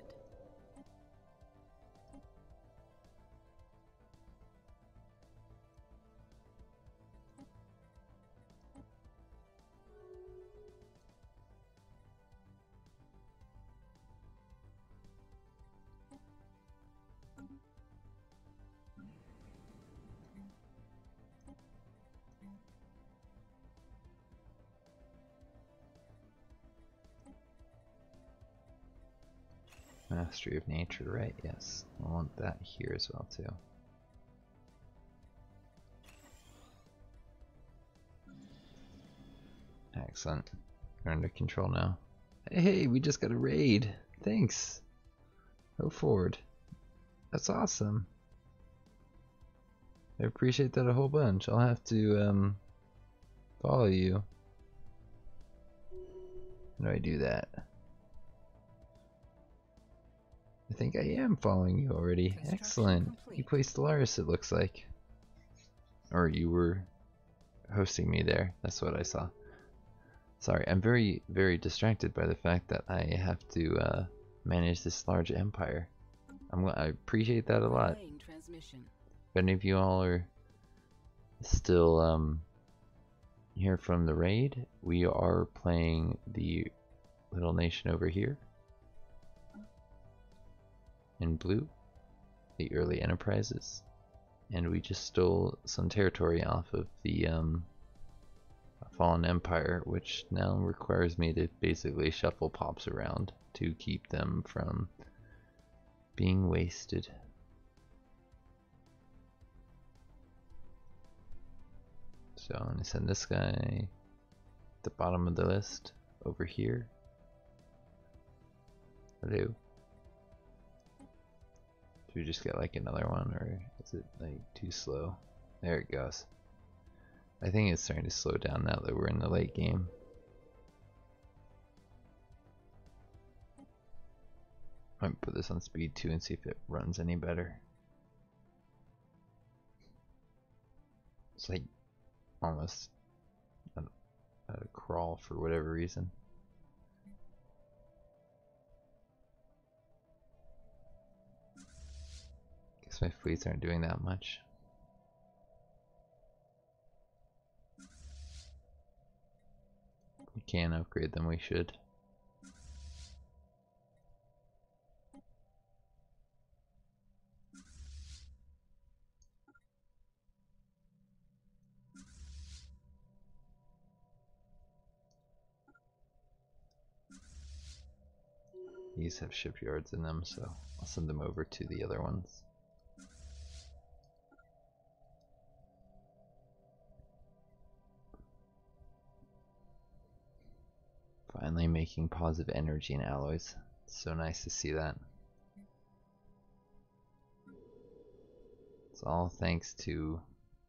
Mastery of nature, right? Yes. I want that here as well, too. Excellent. We're under control now. Hey, hey, we just got a raid. Thanks. Go forward. That's awesome. I appreciate that a whole bunch. I'll have to um, follow you. How do I do that? I think I am following you already. Excellent. Complete. You played Stellaris, it looks like. Or you were hosting me there. That's what I saw. Sorry, I'm very, very distracted by the fact that I have to uh, manage this large empire. I'm, I appreciate that a lot. Relaying transmission. If any of you all are still um, here from the raid, we are playing the little nation over here. In blue, the early enterprises, and we just stole some territory off of the um, off Fallen Empire, which now requires me to basically shuffle pops around to keep them from being wasted. So I'm going to send this guy at the bottom of the list over here. Hello. Should we just get like another one, or is it like too slow? There it goes. I think it's starting to slow down now that we're in the late game. Might put this on speed two and see if it runs any better. It's like almost a, a crawl for whatever reason. Guess my fleets aren't doing that much. If we can upgrade them, we should. These have shipyards in them, so I'll send them over to the other ones. Finally making positive energy and alloys. It's so nice to see that. It's all thanks to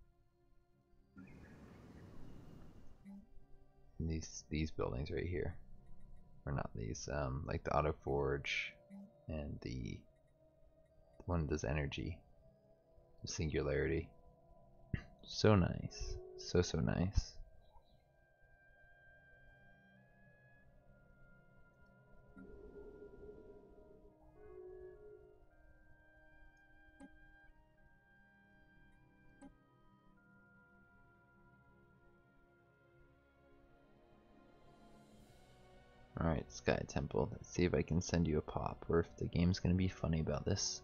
these these buildings right here. Or not these, um, like the auto forge and the, the one that does energy. The singularity. So nice. So so nice. Alright, Sky Temple, let's see if I can send you a pop, or if the game's gonna be funny about this.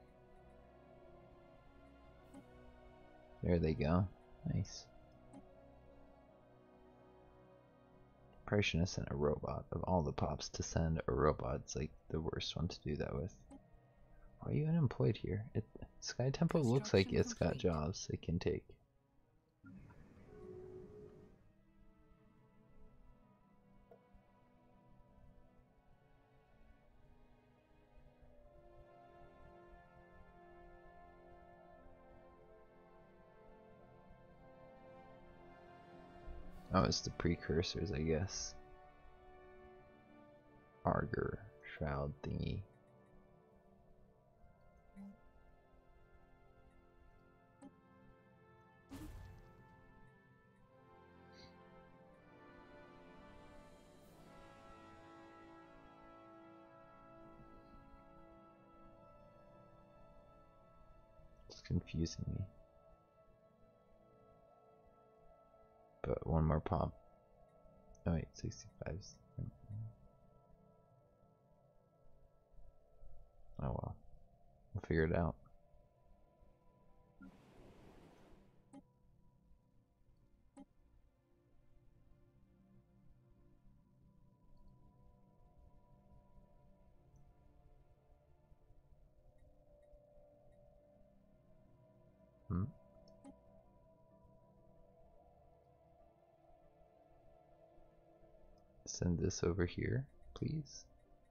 There they go. Nice. Probably shouldn't have sent a robot. Of all the pops to send, a robot, it's like the worst one to do that with. Why are you unemployed here? It, Sky Temple looks like it's got jobs it can take. Oh, it's the precursors, I guess. Arger, shroud thingy. It's confusing me. But one more pop. Oh wait, sixty-five. Oh well. We'll figure it out. Hmm. Send this over here, please.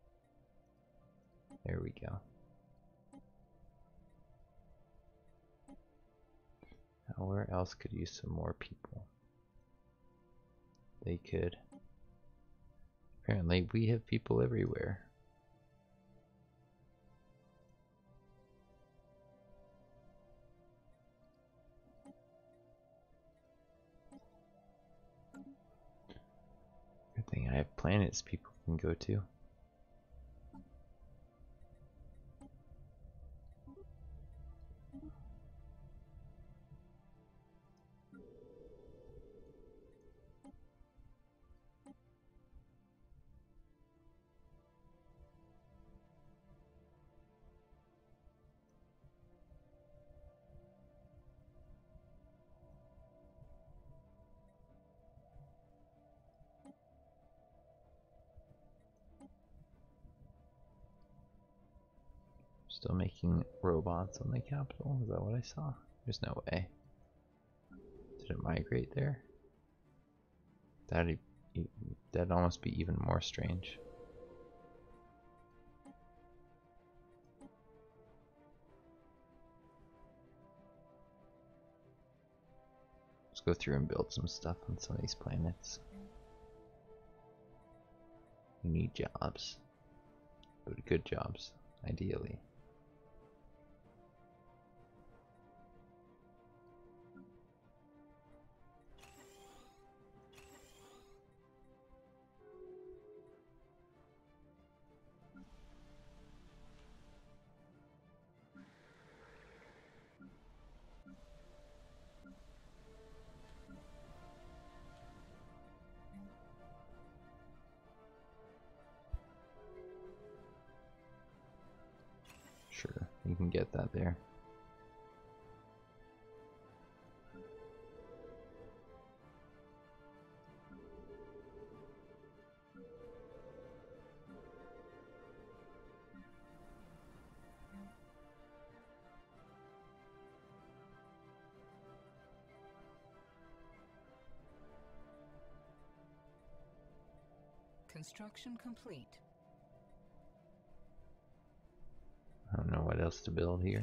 There we go. Now where else could use some more people? They could. Apparently we have people everywhere. Good thing I have planets people can go to. Still making robots on the capital? Is that what I saw? There's no way. Did it migrate there? That'd, that'd almost be even more strange. Let's go through and build some stuff on some of these planets. We need jobs. But good jobs, ideally. Sure, you can get that there. Construction complete. I don't know what else to build here.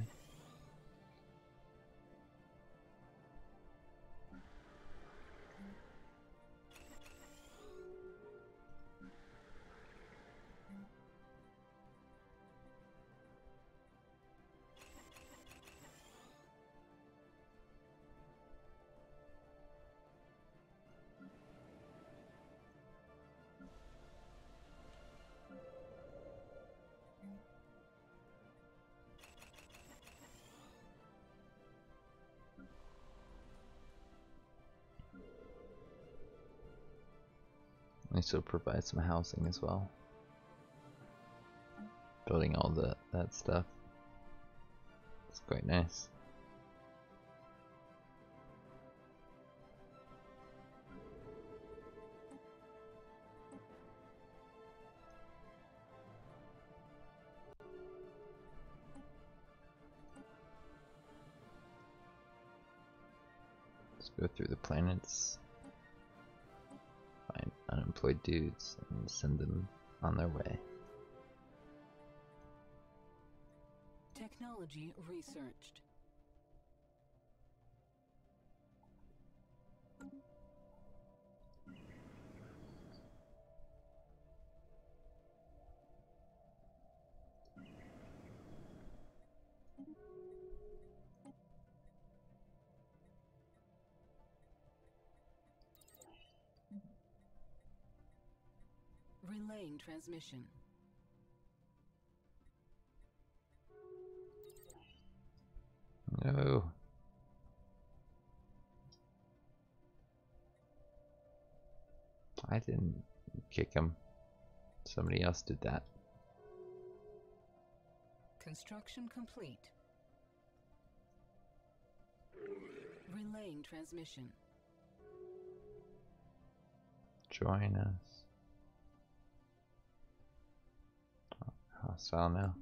They still provide some housing as well. Building all the that stuff. It's quite nice. Let's go through the planets. Find unemployed dudes and send them on their way. Technology researched. Relaying transmission. No. I didn't kick him. Somebody else did that. Construction complete. Relaying transmission. Join us. Hostile now.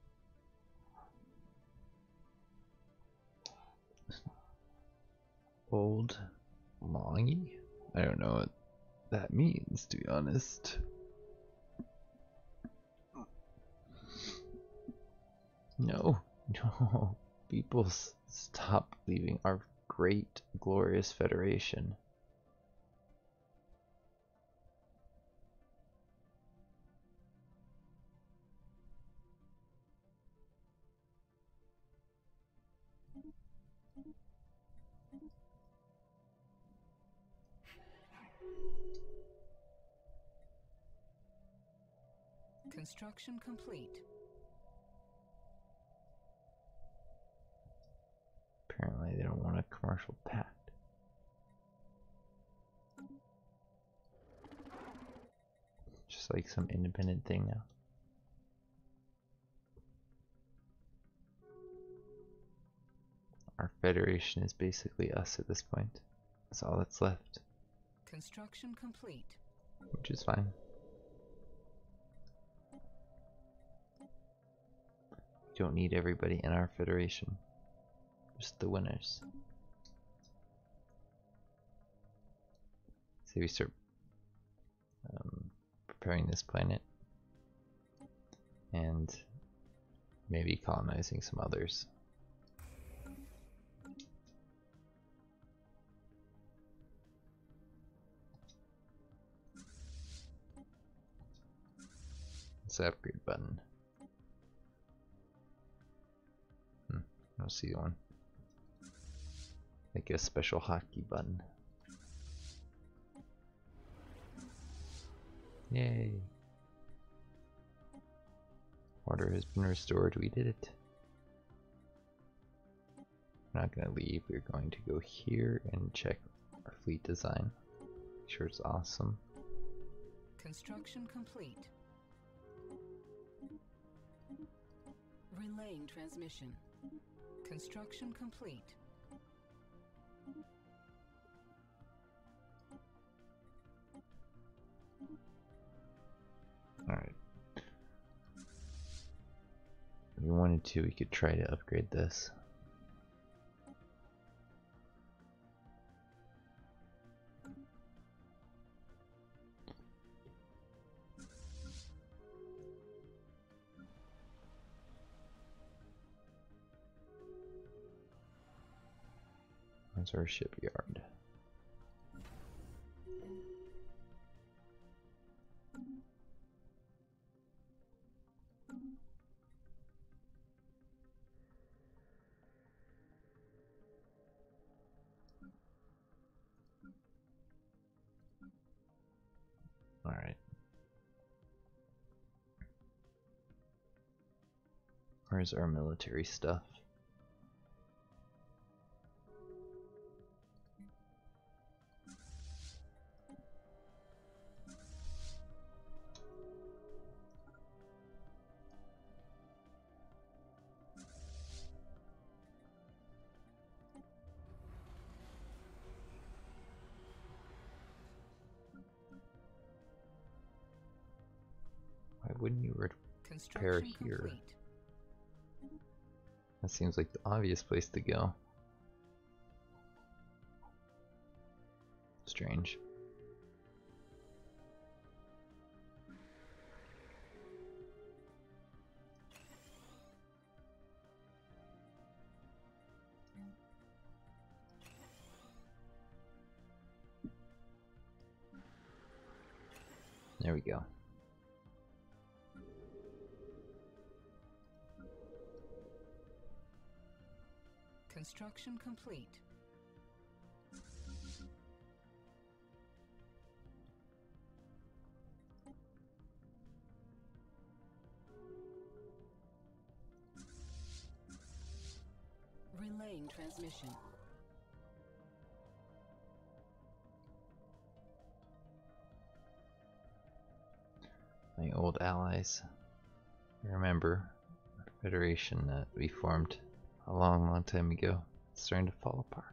Old Longy? I don't know what that means, to be honest. No, no. People s stop leaving our great, glorious Federation. Construction complete. Apparently they don't want a commercial pact. Just like some independent thing now. Our Federation is basically us at this point. That's all that's left. Construction complete. Which is fine. You don't need everybody in our federation. Just the winners. So we start um, preparing this planet and maybe colonizing some others. It's the upgrade button. Hmm, I don't see one. Like a special hotkey button. Yay! Order has been restored. We did it. We're not going to leave. We're going to go here and check our fleet design. Make sure it's awesome. Construction complete. Relaying transmission. Construction complete. Alright. If we wanted to, we could try to upgrade this. That's our shipyard. All right. Where's our military stuff? Why wouldn't you repair here? Complete. That seems like the obvious place to go. Strange. There we go. Construction complete. Relaying transmission. My old allies. Remember, our federation that we formed a long, long time ago. It's starting to fall apart.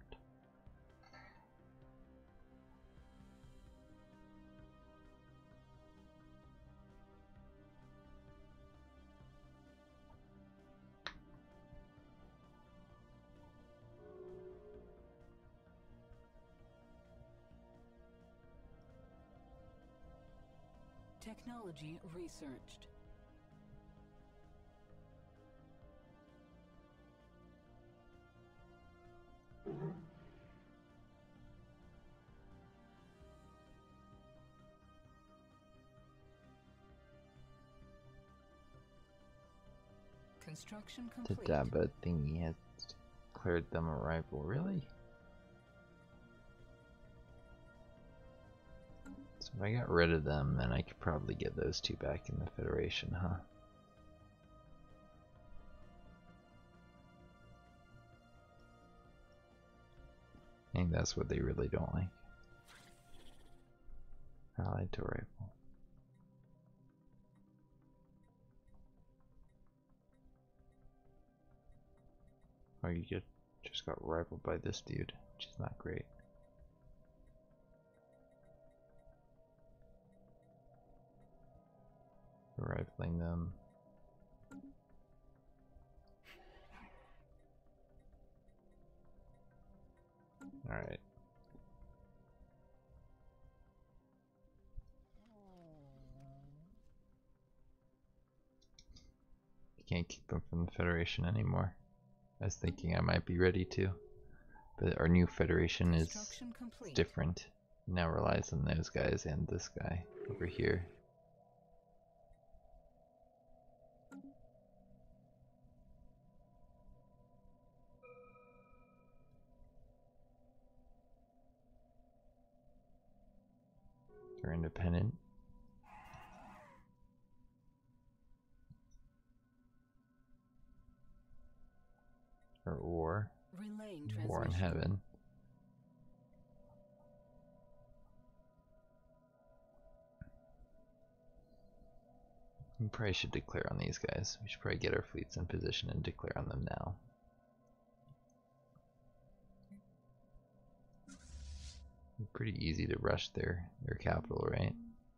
Technology researched. Construction The complete. Daba thingy has declared them a rival. Really? So if I got rid of them, then I could probably get those two back in the Federation, huh? I think that's what they really don't like. Allied to rival. Oh, you get just got rivaled by this dude, which is not great. Rivaling them. Alright. You can't keep them from the Federation anymore. I was thinking I might be ready to. But our new Federation is different. It now relies on those guys and this guy over here. They're independent. Or war. War in heaven. We probably should declare on these guys. We should probably get our fleets in position and declare on them now. Pretty easy to rush their, their capital, right?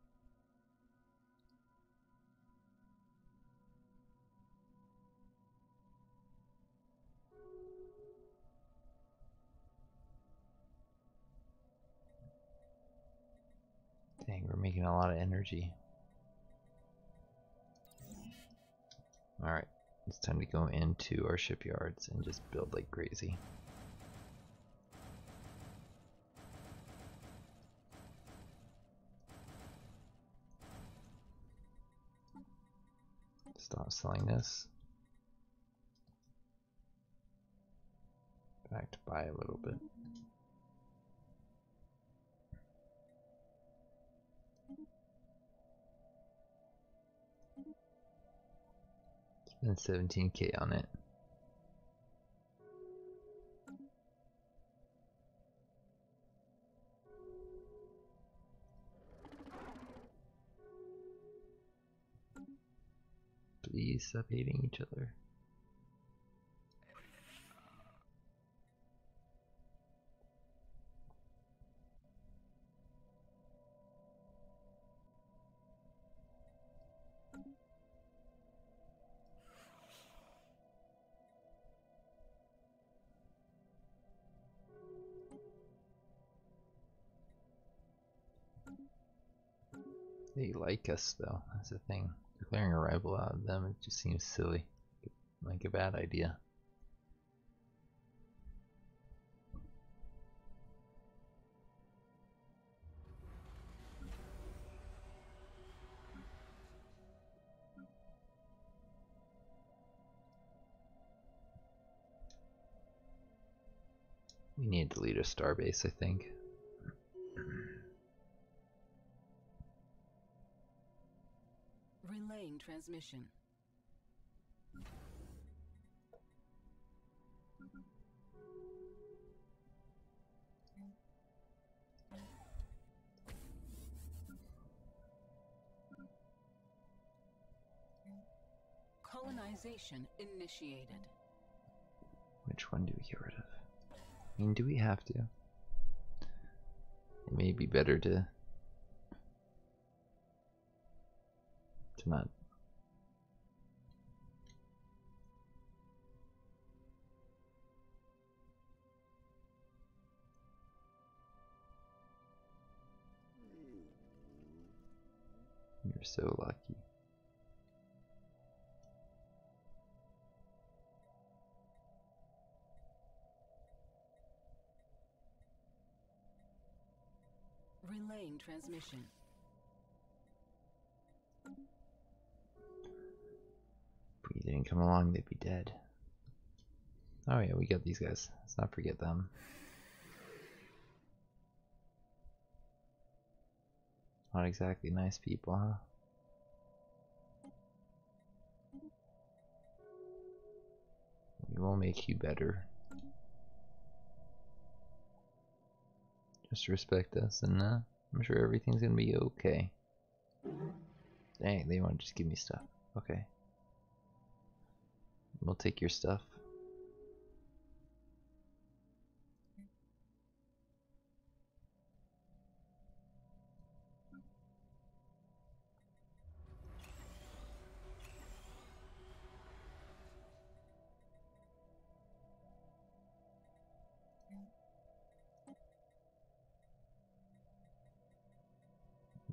Dang, we're making a lot of energy. Alright, it's time to go into our shipyards and just build like crazy. Stop selling this. Back to buy a little bit. Spend seventeen K on it. Please stop hating each other. They like us though, that's the thing. Declaring a rival out of them, it just seems silly. Like a bad idea. We need to delete a starbase, I think. Relaying transmission. Colonization initiated. Which one do we get rid of? I mean, do we have to? It may be better to to not. You're so lucky. Relaying transmission. If we didn't come along, they'd be dead. Oh yeah, we got these guys. Let's not forget them. Not exactly nice people, huh? We will make you better. Just respect us, and uh, I'm sure everything's gonna be okay. Dang, they want to just give me stuff. Okay. We'll take your stuff.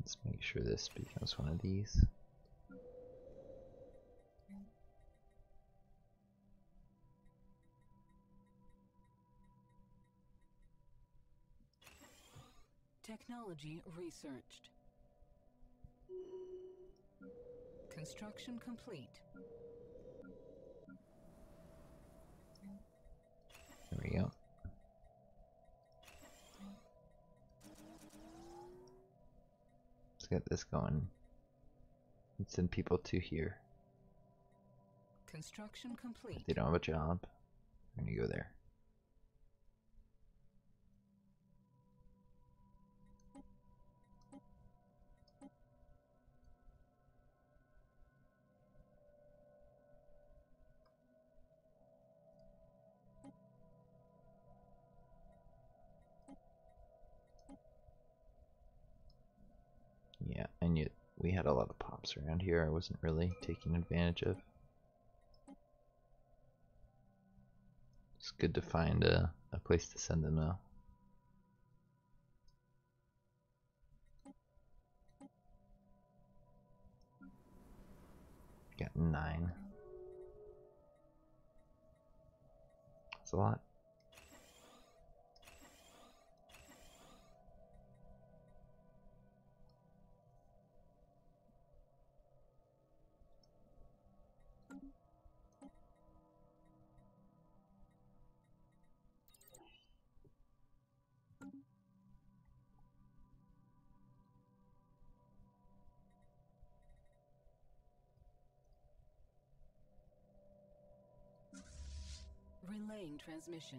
Let's make sure this becomes one of these. Technology researched. Construction complete. There we go. Let's get this going. Let's send people to here. Construction complete. If they don't have a job, we're gonna go there. Yeah, and yet we had a lot of pops around here I wasn't really taking advantage of. It's good to find a, a place to send them though. Got nine. That's a lot. Relaying transmission.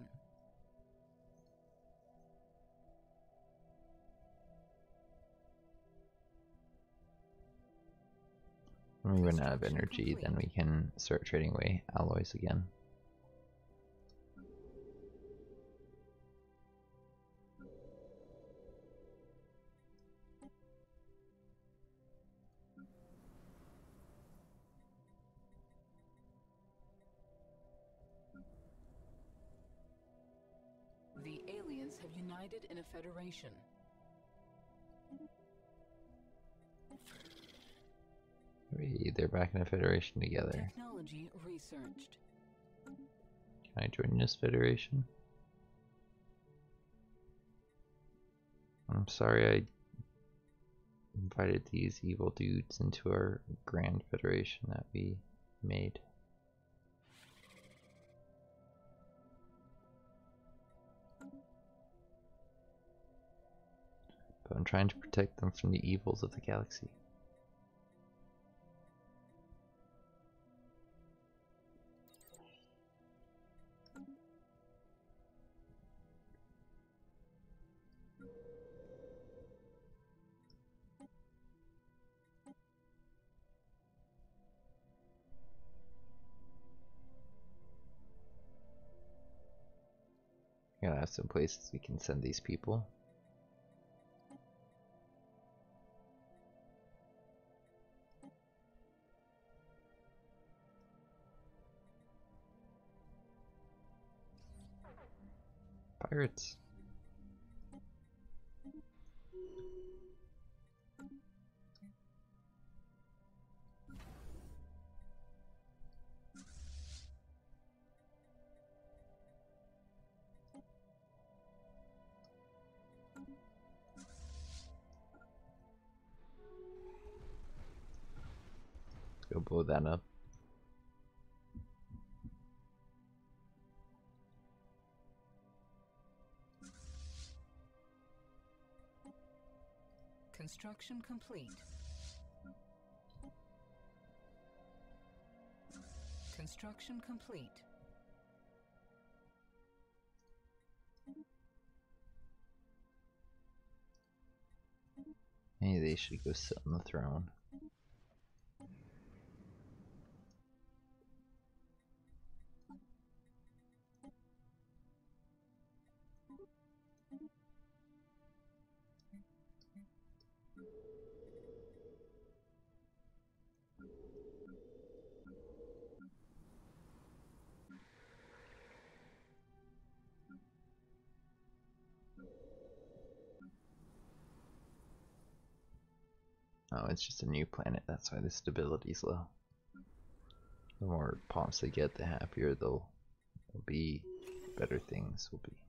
When we run out of energy, then we can start trading away alloys again. The aliens have united in a federation. Hooray, they're back in a federation together. Technology researched. Can I join this federation? I'm sorry I invited these evil dudes into our grand federation that we made. But I'm trying to protect them from the evils of the galaxy. Gotta have some places we can send these people. Pirates. Go blow that up. Construction complete. Construction complete. Maybe they should go sit on the throne. Oh, it's just a new planet, that's why the stability's low. The more pomps they get, the happier they'll, they'll be, better things will be.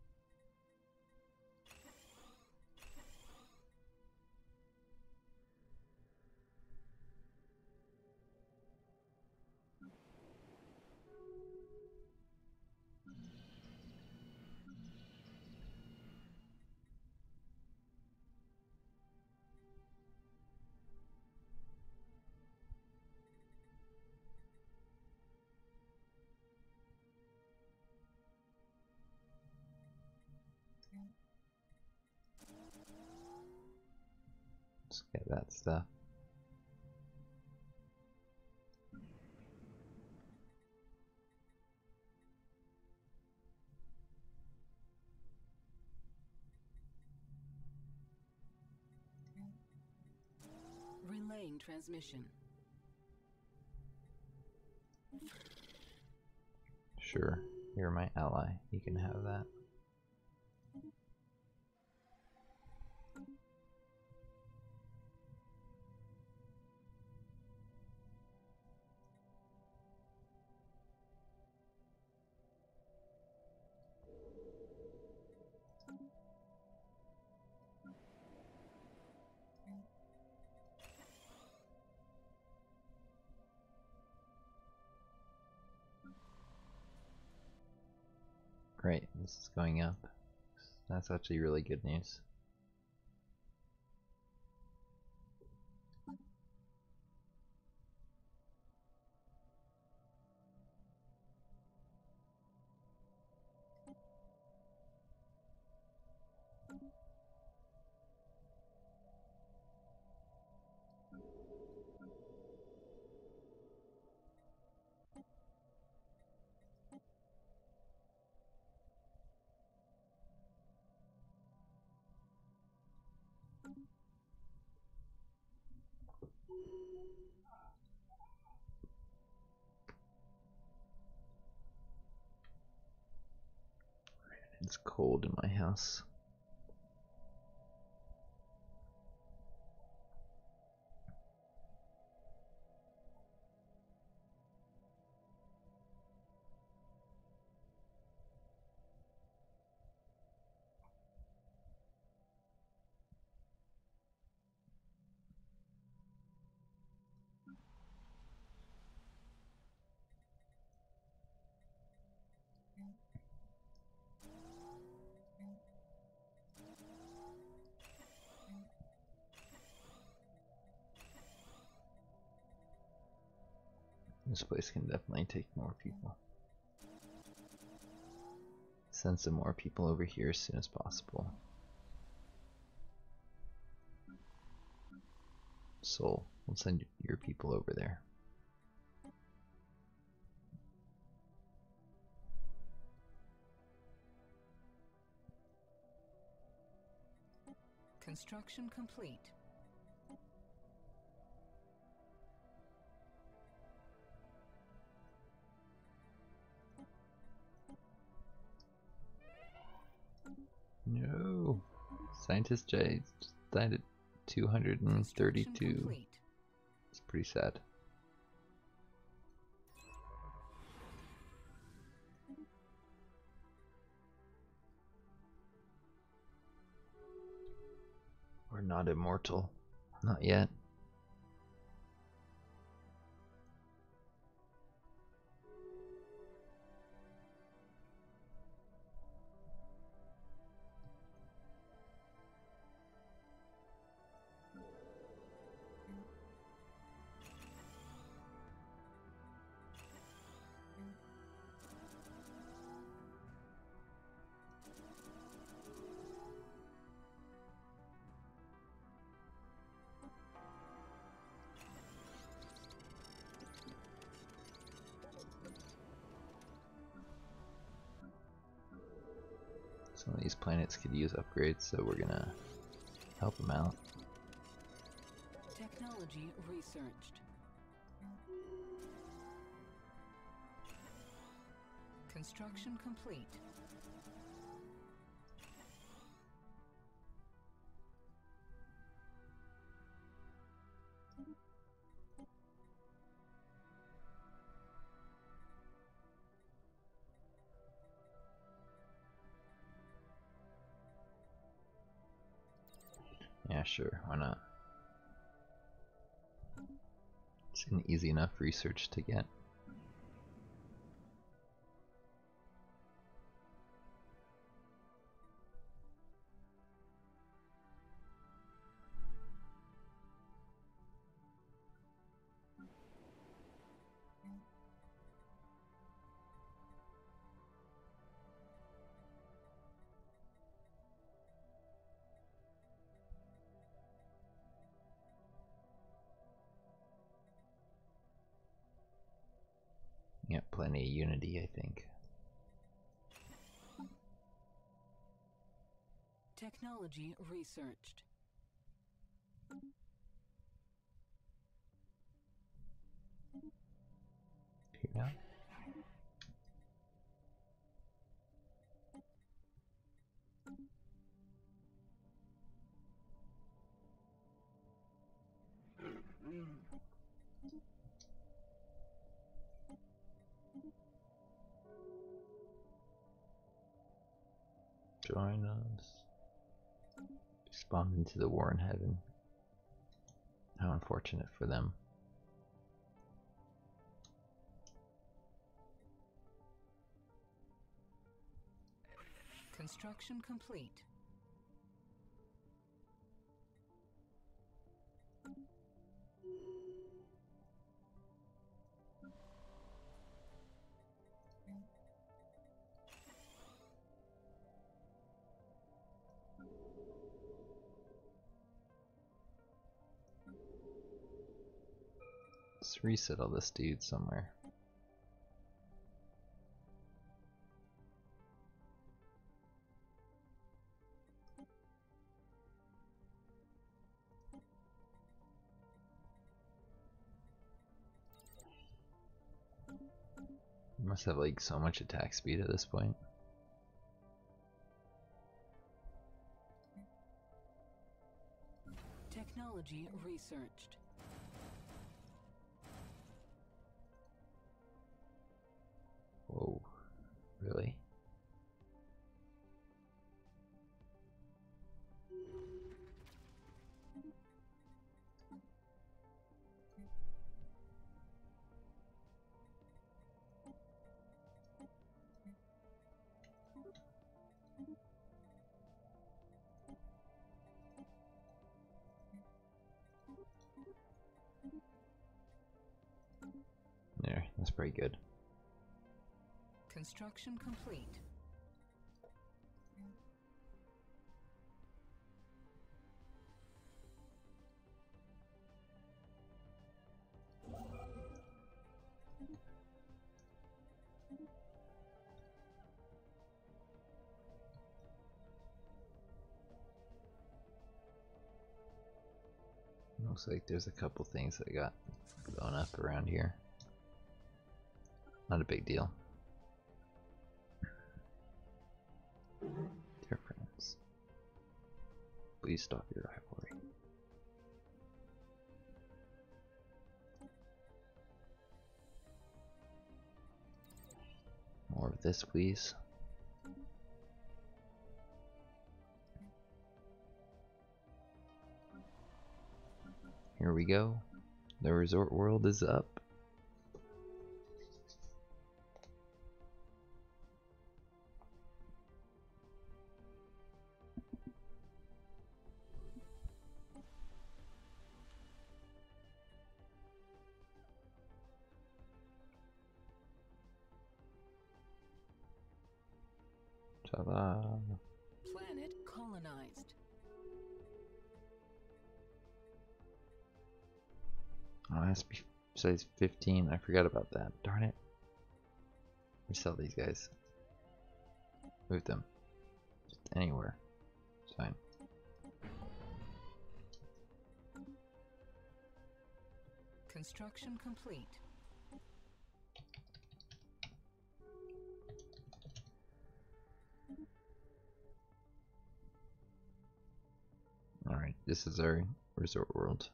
Let's get that stuff. Relaying transmission. Sure, you're my ally. You can have that. Great, this is going up. That's actually really good news. It's cold in my house. This place can definitely take more people. Send some more people over here as soon as possible. Soul, we'll send your people over there. Construction complete. No, Scientist J just died at two hundred thirty-two. It's pretty sad. We're not immortal, not yet. Some of these planets could use upgrades, so we're gonna help them out. Technology researched. Construction complete. Yeah, sure, why not? It's an easy enough research to get. Yeah, plenty of unity, I think. Technology researched. Here now. Join us. Spawned into the war in heaven. How unfortunate for them. Construction complete. Let's resettle this dude somewhere. You must have like so much attack speed at this point. Technology researched. Whoa, really? There, that's pretty good. Construction complete. Looks like there's a couple things that got blown up around here. Not a big deal. Dear friends, please stop your rivalry. More of this, please. Here we go. The resort world is up. Ta-da! Planet colonized. Oh, it has to be size fifteen. I forgot about that. Darn it. We sell these guys. Move them. Just anywhere. It's fine. Construction complete. Alright, this is our resort world.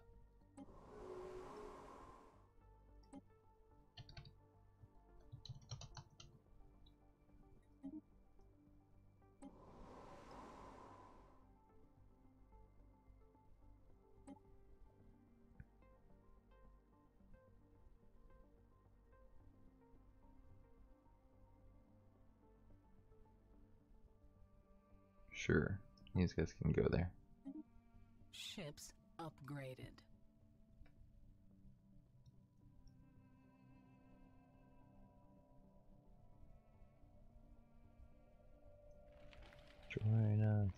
Sure, these guys can go there. Ships upgraded. Join us.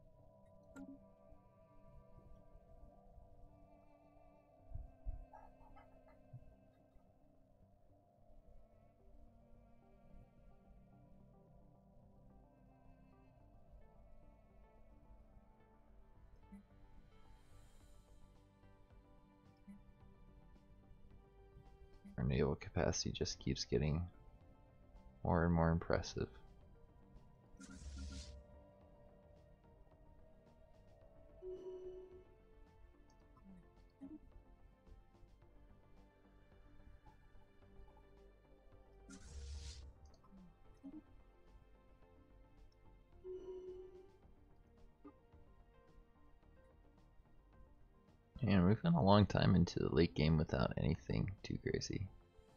Our naval capacity just keeps getting more and more impressive. And we've gone a long time into the late game without anything too crazy.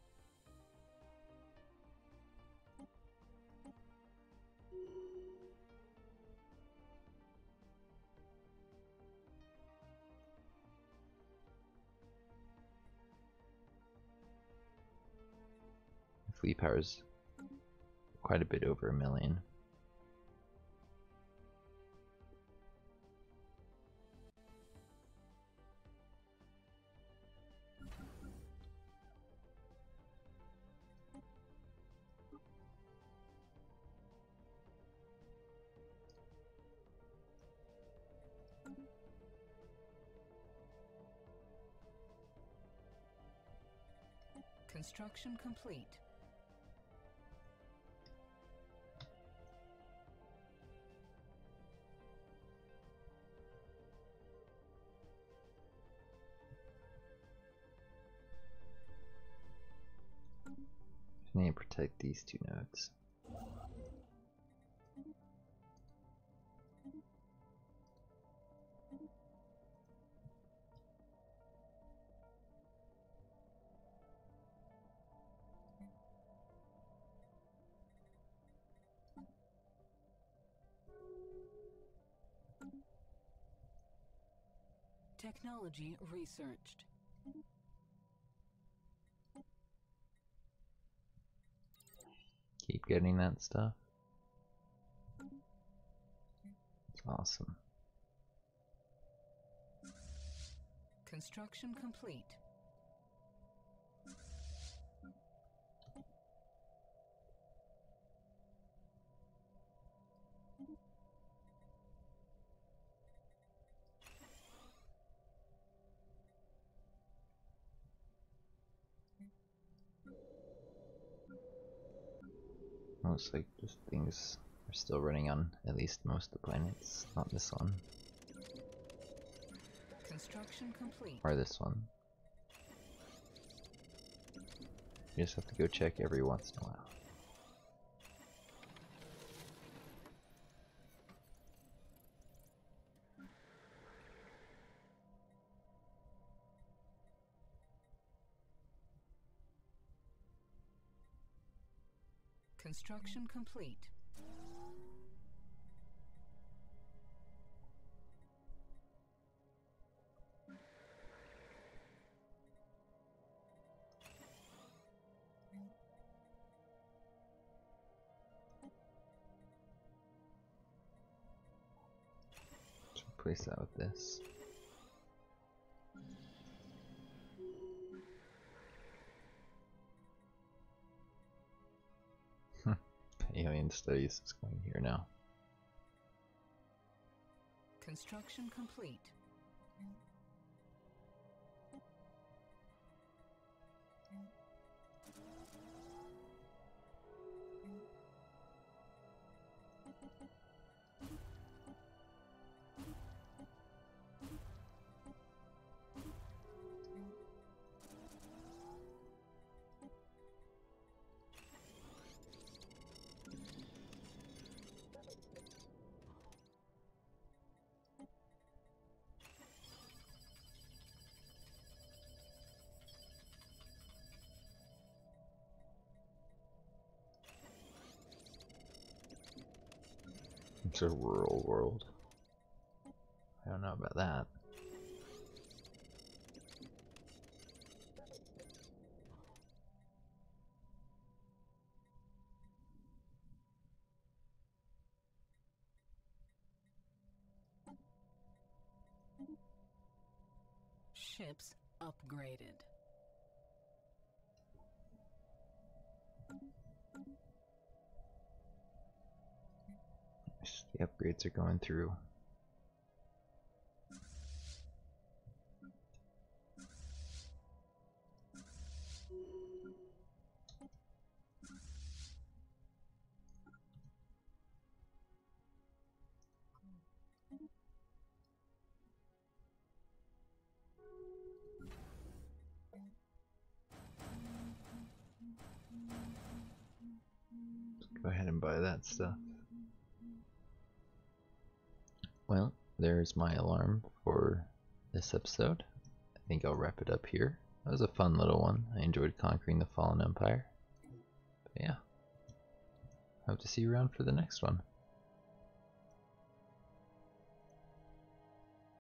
Fleet power's quite a bit over a million. Construction complete. I need to protect these two nodes. Technology researched. Keep getting that stuff. It's awesome. Construction complete. Looks like just things are still running on at least most of the planets, not this one. Construction complete. Or this one. You just have to go check every once in a while. Construction complete. Should replace that with this. Alien studies is going here now. Construction complete. It's a rural world. I don't know about that. Ships upgraded. The upgrades are going through. Go ahead and buy that stuff. Well, there's my alarm for this episode. I think I'll wrap it up here. That was a fun little one. I enjoyed conquering the Fallen Empire. But yeah, hope to see you around for the next one.